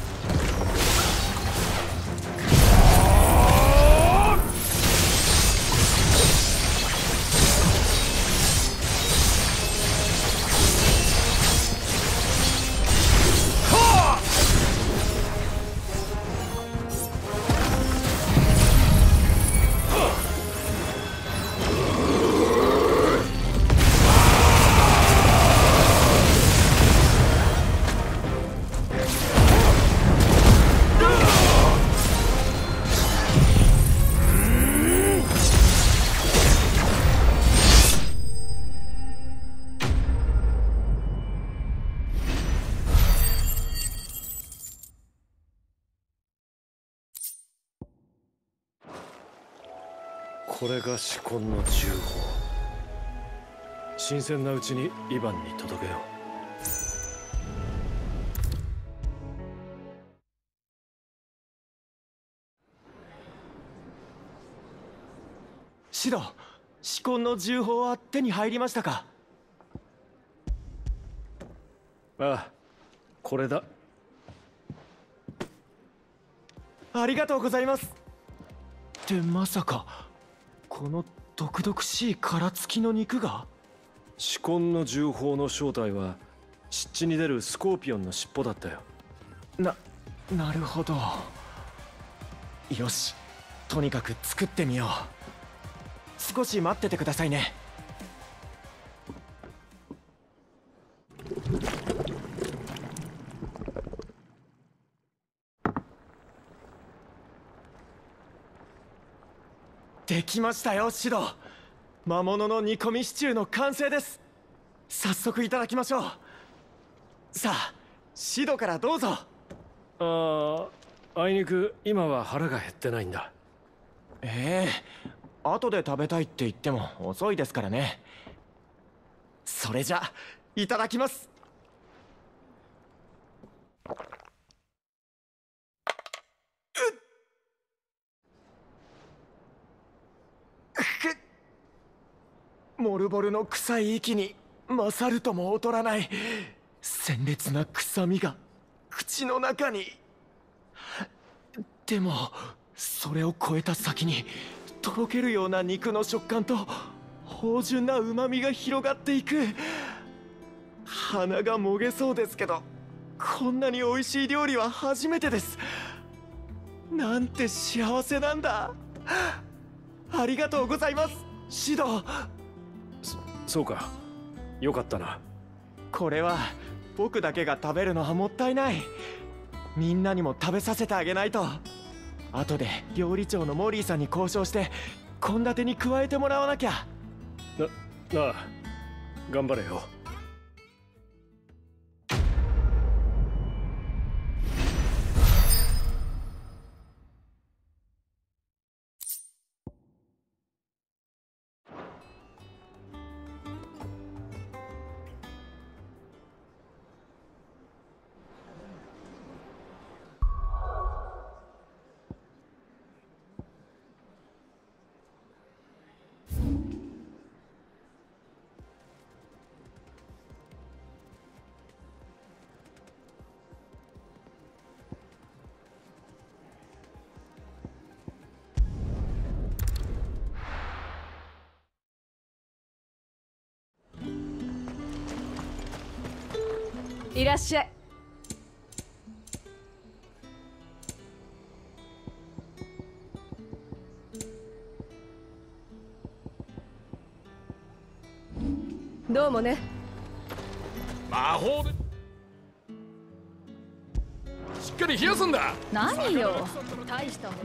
これが至根の銃砲。新鮮なうちにイヴァンに届けよう。 シド、至根の銃砲は手に入りましたか？ ああ、これだ。 ありがとうございます。ってまさかこの毒々しい殻付きの肉が？ 至根の銃砲の正体は湿地に出るスコーピオンの尻尾だったよ。 なるほど。よし、とにかく作ってみよう。少し待っててくださいね。できましたよ、シド。魔物の煮込みシチューの完成です。早速いただきましょう。さあ、シドからどうぞ。 あいにく今は腹が減ってないんだ。 後で食べたいって言っても遅いですからね。それじゃいただきます。モルボルの臭い息に勝るとも劣らない鮮烈な臭みが口の中に。でもそれを超えた先にとろけるような肉の食感と芳醇な旨みが広がっていく。鼻がもげそうですけど、こんなに美味しい料理は初めてです。なんて幸せなんだ。ありがとうございます、シド。 そうか、よかったな。 これは僕だけが食べるのはもったいない。みんなにも食べさせてあげないと。後で料理長のモリーさんに交渉して献立に加えてもらわなきゃ。 なあ、頑張れよ。 いらっしゃい。どうもね。 魔法でしっかり冷やすんだ。 何よ、大したもの。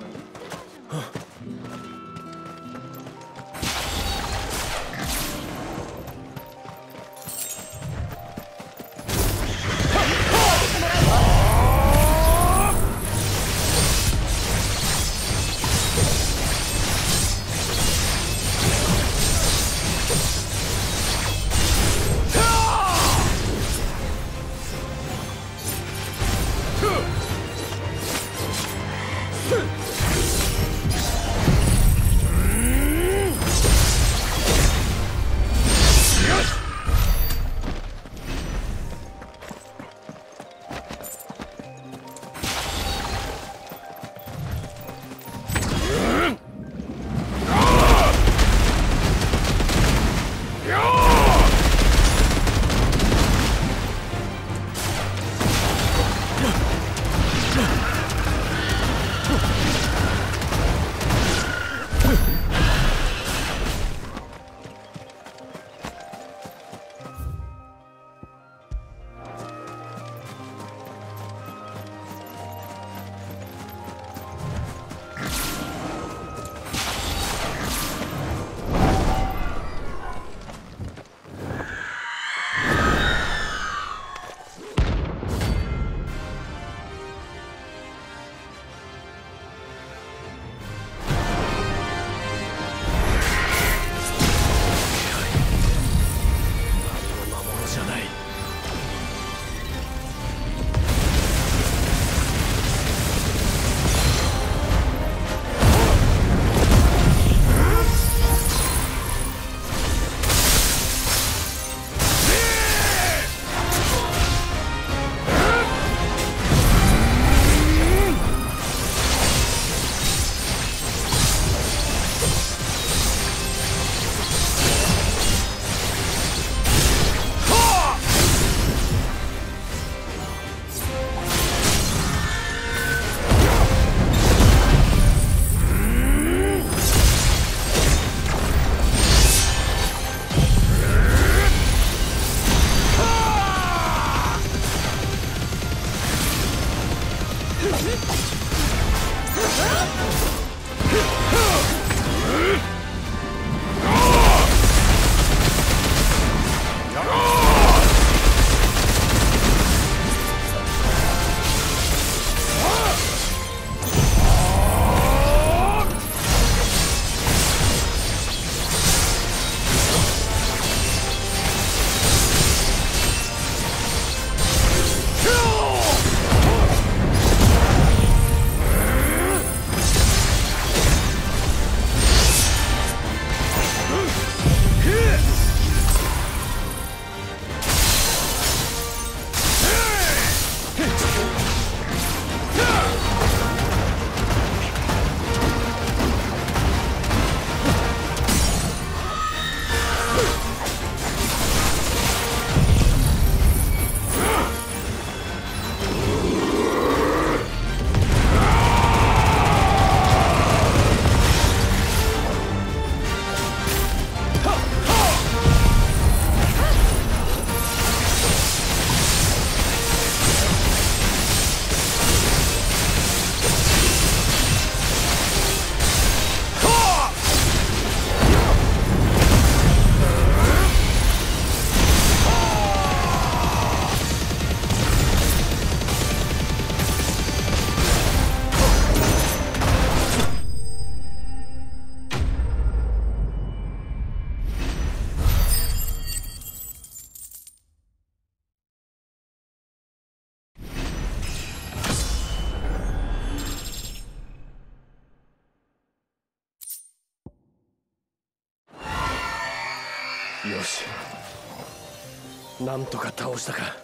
よし、なんとか倒したか。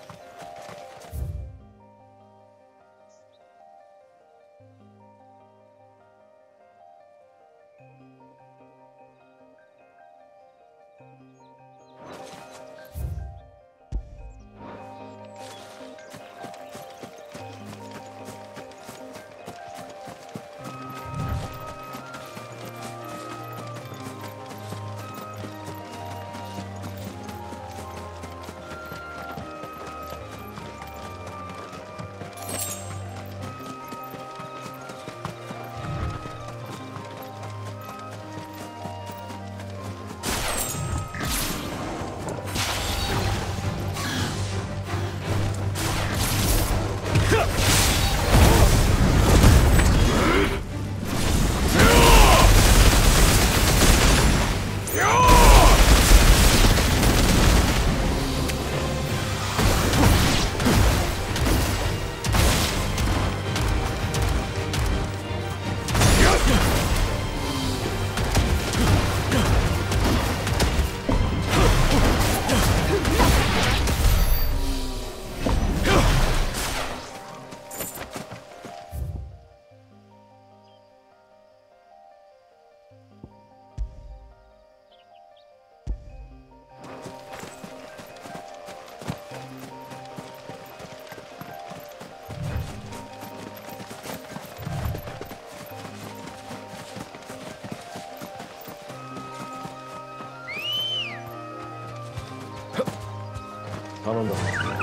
頼んだぞ。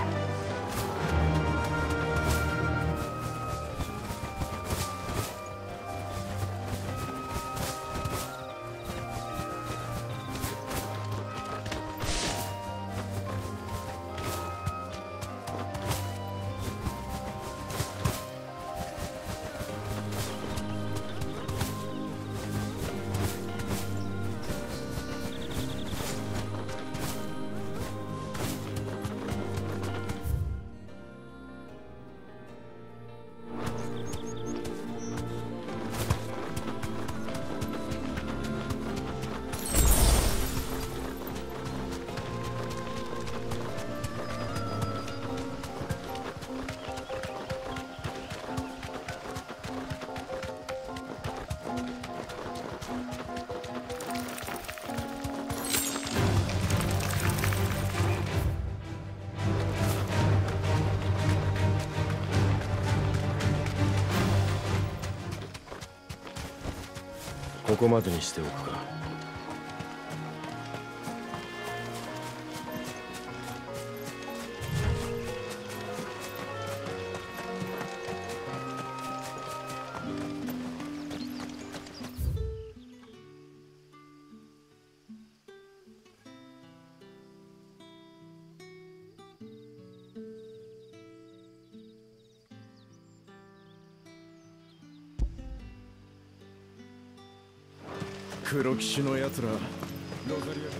ここまでにしておくか。 黒騎士のやつらロザリア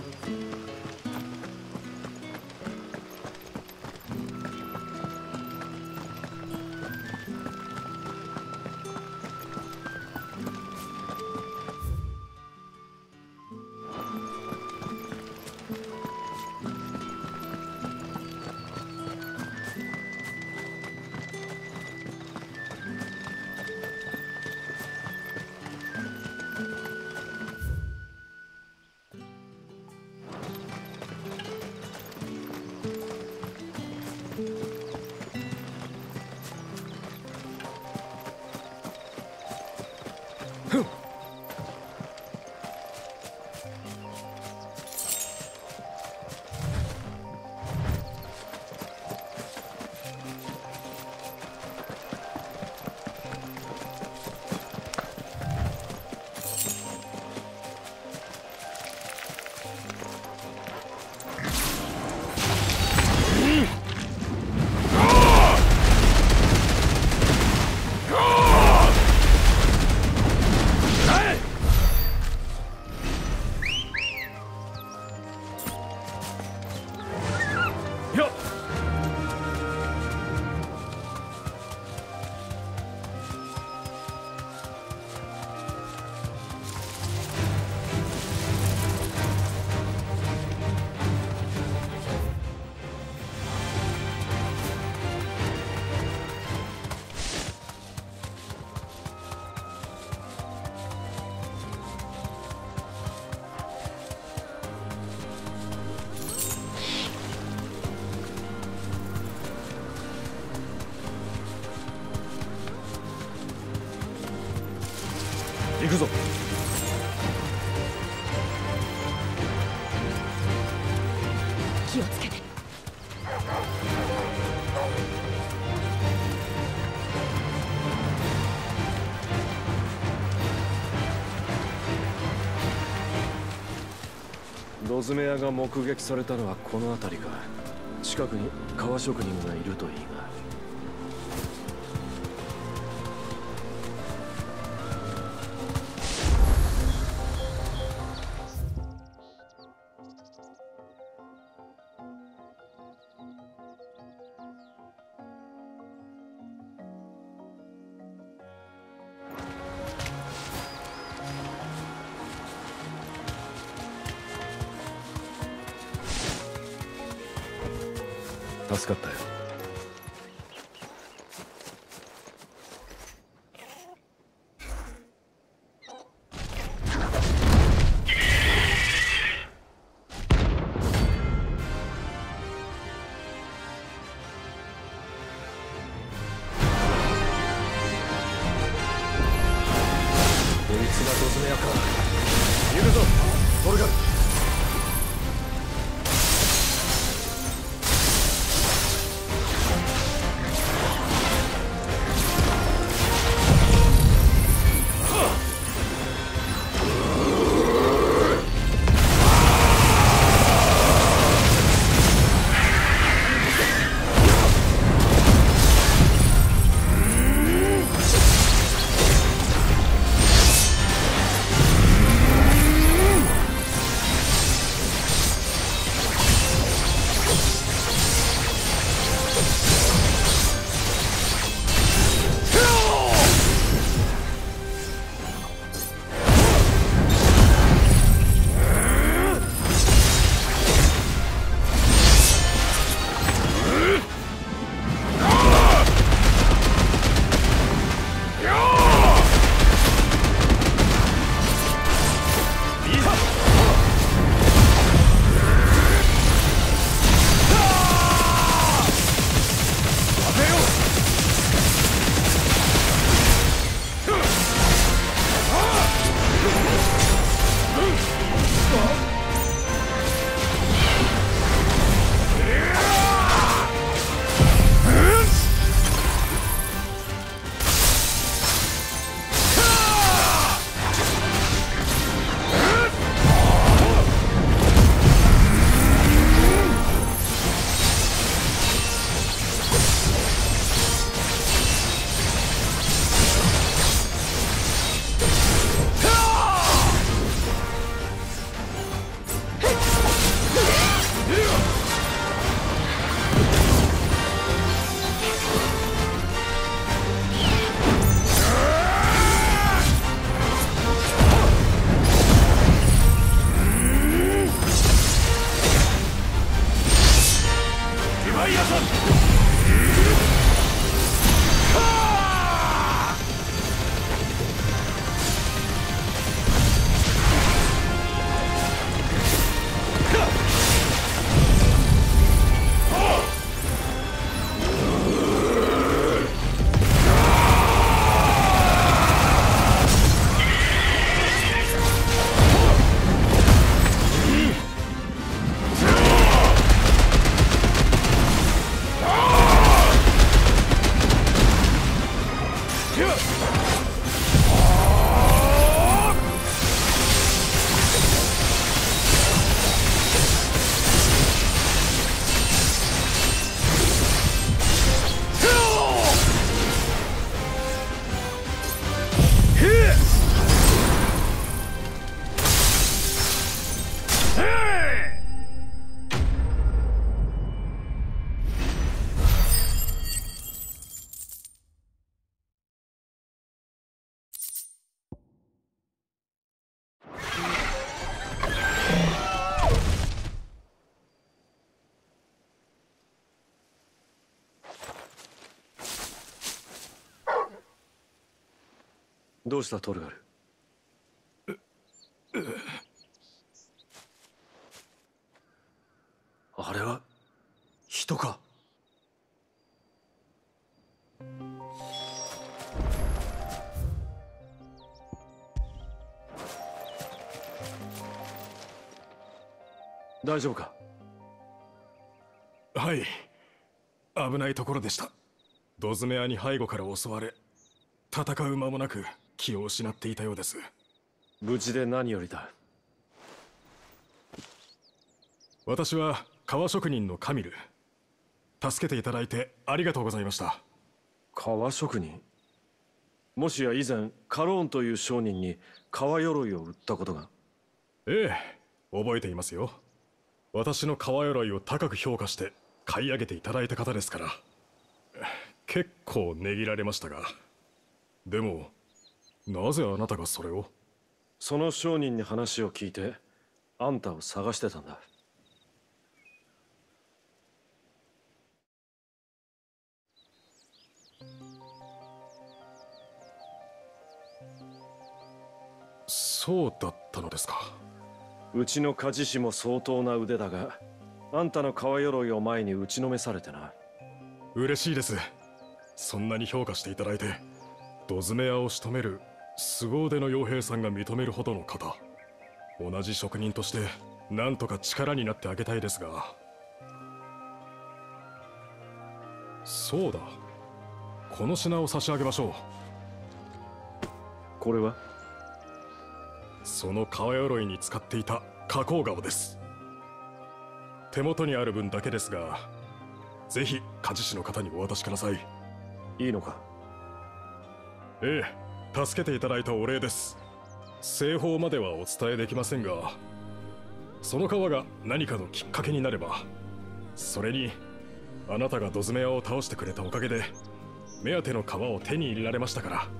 行くぞ。 気をつけて。 ロズメアが目撃されたのはこの辺りか。近くに革職人がいるといいが。助かったよ。こいつがロズメアか。行くぞトルガル。 どうしたトルガル？あれは人か？大丈夫か？ はい、危ないところでした。ドズメアに背後から襲われ、戦う間もなく気を失っていたようです。 無事で何よりだ。 私は革職人のカミル。助けていただいてありがとうございました。 革職人？もしや以前カローンという商人に革鎧を売ったことが？ ええ、覚えていますよ。私の革鎧を高く評価して買い上げていただいた方ですから。結構値切られましたが。でもなぜあなたがそれを？ その商人に話を聞いてあんたを探してたんだ。 そうだったのですか。 うちの鍛冶師も相当な腕だが、あんたの革鎧を前に打ちのめされてな。 嬉しいです。そんなに評価していただいて。ドズメアを仕留める凄腕の傭兵さんが認めるほどの方。同じ職人として何とか力になってあげたいですが。そうだ、この品を差し上げましょう。 これは？ その革鎧に使っていた加工革です。手元にある分だけですが、ぜひ鍛冶師の方にお渡しください。 いいのか？ ええ、助けていただいたお礼です。製法まではお伝えできませんが、その革が何かのきっかけになれば、それにあなたがドズメアを倒してくれたおかげで目当ての革を手に入れられましたから。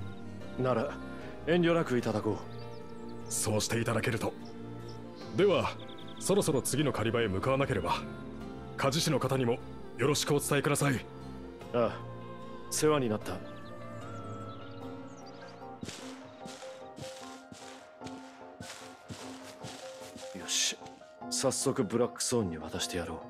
なら遠慮なくいただこう。 そうしていただけると。ではそろそろ次の狩り場へ向かわなければ。鍛冶師の方にもよろしくお伝えください。 ああ、世話になった。よし、早速ブラックソーンに渡してやろう。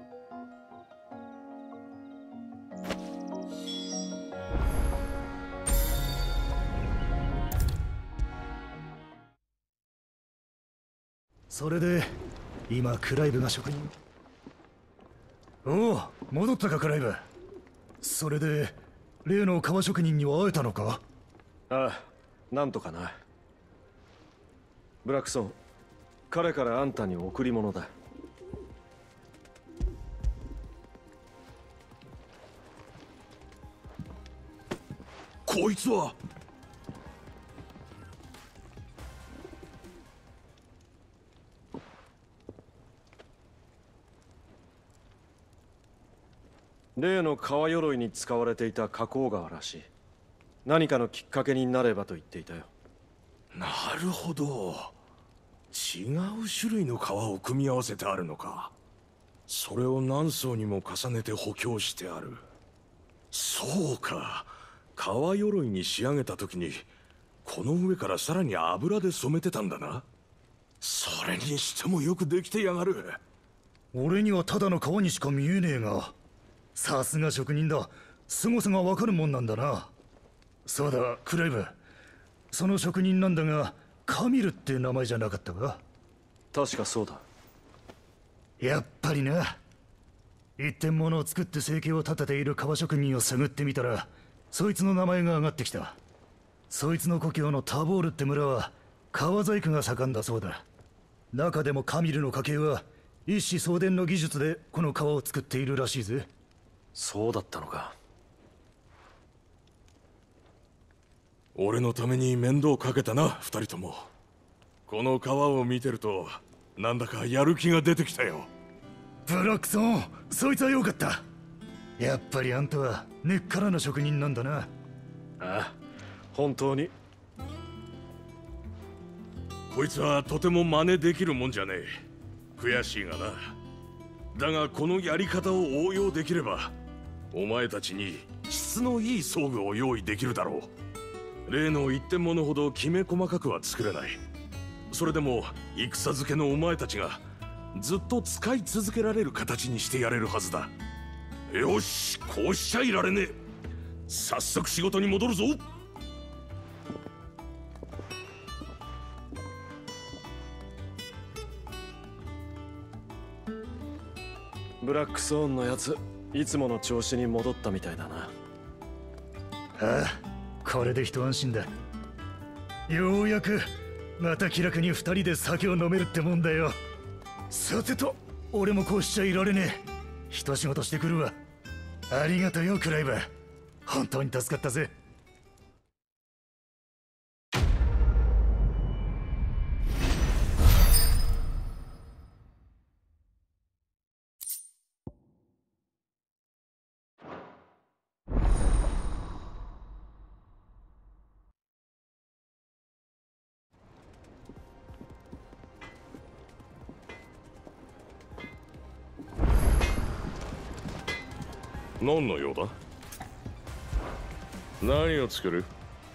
それで今クライブが職人。おお、戻ったかクライブ。それで例の革職人には会えたのか？ ああ、なんとかな。ブラックソン、彼からあんたに贈り物だ。 こいつは。 例の革鎧に使われていた加工革らしい。何かのきっかけになればと言っていたよ。 なるほど。違う種類の革を組み合わせてあるのか。それを何層にも重ねて補強してある。そうか。革鎧に仕上げた時にこの上からさらに油で染めてたんだな。それにしてもよくできてやがる。 俺にはただの革にしか見えねえが、さすが職人だ。凄さがわかるもんなんだな。そうだクライブ、その職人なんだがカミルって名前じゃなかったか？ 確かそうだ。 やっぱりな。一点物を作って生計を立てている革職人を探ってみたら、そいつの名前が上がってきた。 そいつの故郷のタボールって村は革細工が盛んだそうだ。中でもカミルの家系は一子相伝の技術でこの革を作っているらしいぜ。 そうだったのか。 俺のために面倒かけたな、二人とも。この川を見てるとなんだかやる気が出てきたよ。 ブラックソン、そいつはよかった。やっぱりあんたは根っからの職人なんだな。 ああ、本当に。 こいつはとても真似できるもんじゃねえ。悔しいがな。だがこのやり方を応用できればお前たちに質のいい装具を用意できるだろう。例の一点物ほどきめ細かくは作れない。それでも戦漬けのお前たちがずっと使い続けられる形にしてやれるはずだ。よし、こうしちゃいられねえ。早速仕事に戻るぞ。 ブラックソーンのやつ、いつもの調子に戻ったみたいだな。 ああ、これで一安心だ。ようやくまた気楽に二人で酒を飲めるってもんだよ。さてと、俺もこうしちゃいられねえ。一仕事してくるわ。ありがとうよ、クライバー。本当に助かったぜ。 何の用だ？何を作る？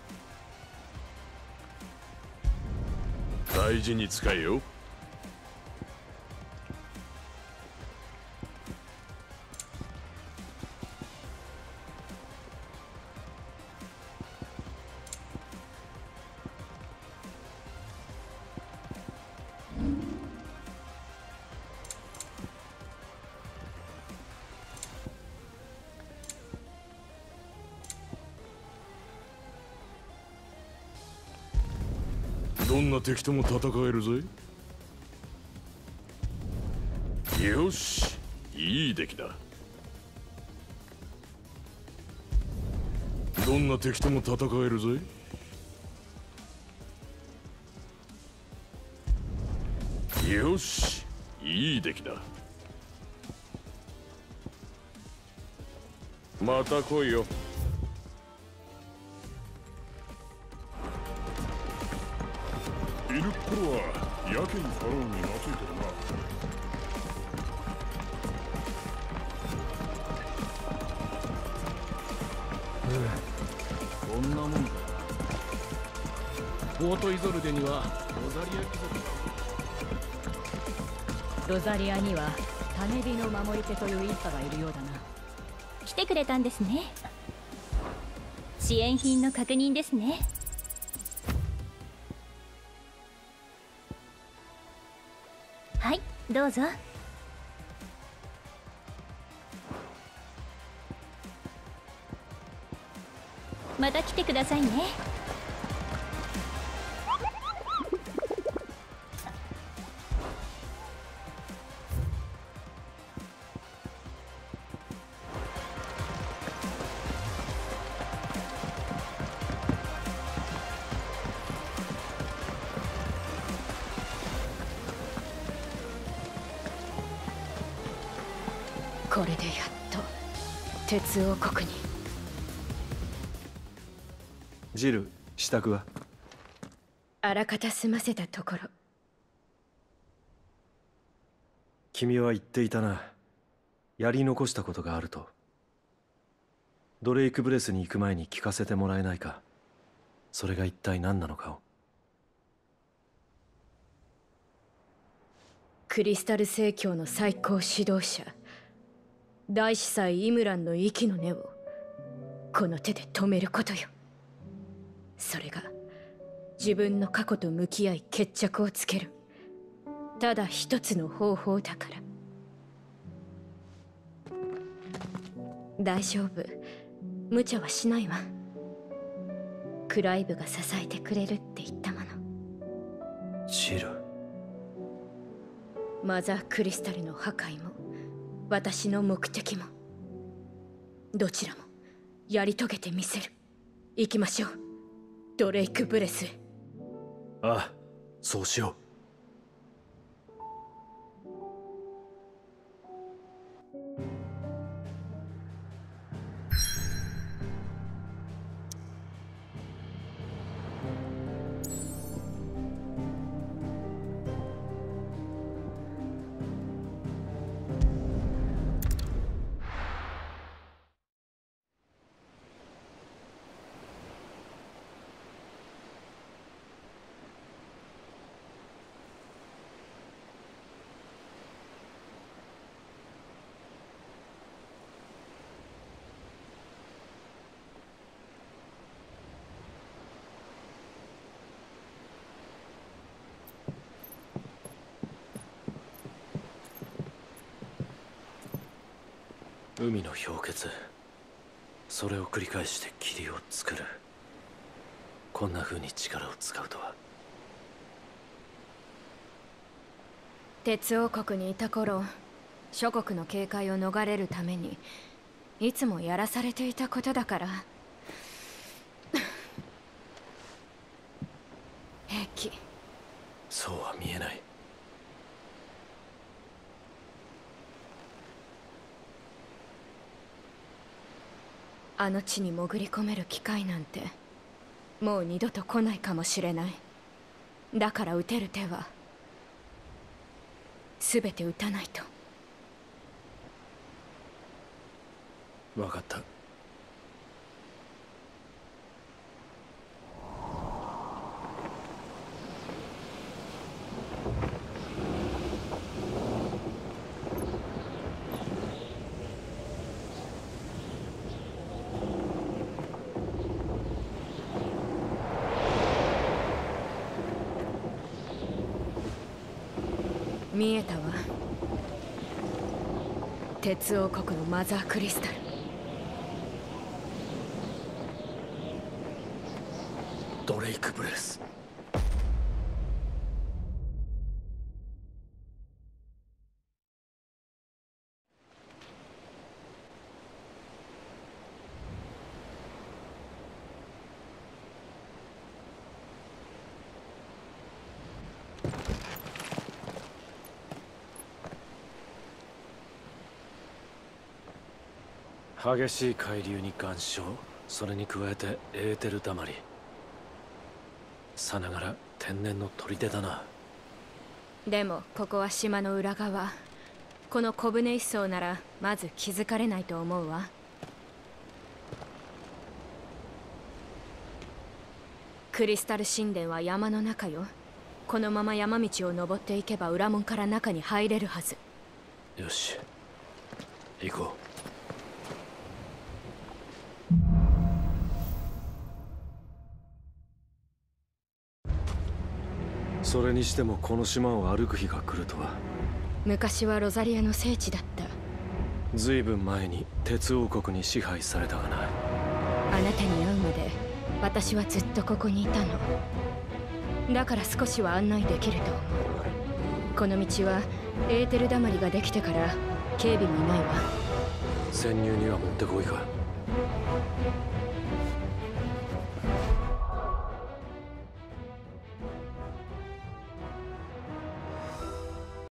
大事に使えよ。どんな敵とも戦えるぜ。よし、いい出来だ。どんな敵とも戦えるぜ。よし、いい出来だ。また来いよ。 いる頃はやけにファローに懐いてるな。 こんなもんか。ポートイゾルデにはロザリア貴族。 ロザリアには種火の守り手という一派がいるようだな。 来てくれたんですね。支援品の確認ですね。はい、どうぞ。また来てくださいね。 これでやっと鉄王国に。 ジル、支度は？ あらかた済ませたところ。 君は言っていたな。やり残したことがあると。ドレイクブレスに行く前に聞かせてもらえないか。それが一体何なのかを。 クリスタル正教の最高指導者大司祭イムランの息の根をこの手で止めることよ。それが自分の過去と向き合い決着をつけるただ一つの方法だから。大丈夫、無茶はしないわ。 クライブが支えてくれるって言ったもの。 ジル。 マザークリスタルの破壊も私の目的もどちらもやり遂げてみせる。行きましょう、ドレイク・ブレスへ。 ああ、そうしよう。海の氷結、それを繰り返して霧を作る。こんな風に力を使うとは。 鉄王国にいた頃、諸国の警戒を逃れるためにいつもやらされていたことだから平気。 そうは見えない。 あの地に潜り込める機会なんてもう二度と来ないかもしれない。だから撃てる手は全て撃たないと。 分かった。 見えたわ。鉄王国のマザークリスタル。 ドレイク・ブレス。激しい海流に岩礁、それに加えてエーテルだまり。さながら天然の砦だな。 でもここは島の裏側。この小舟一艘ならまず気づかれないと思うわ。クリスタル神殿は山の中よ。このまま山道を登っていけば裏門から中に入れるはず。 よし、行こう。それにしてもこの島を歩く日が来るとは。 昔はロザリアの聖地だった。 ずいぶん前に鉄王国に支配されたがな。 あなたに会うまで私はずっとここにいたの。だから少しは案内できると思う。この道はエーテルだまりができてから警備もいないわ。 潜入にはもってこいか。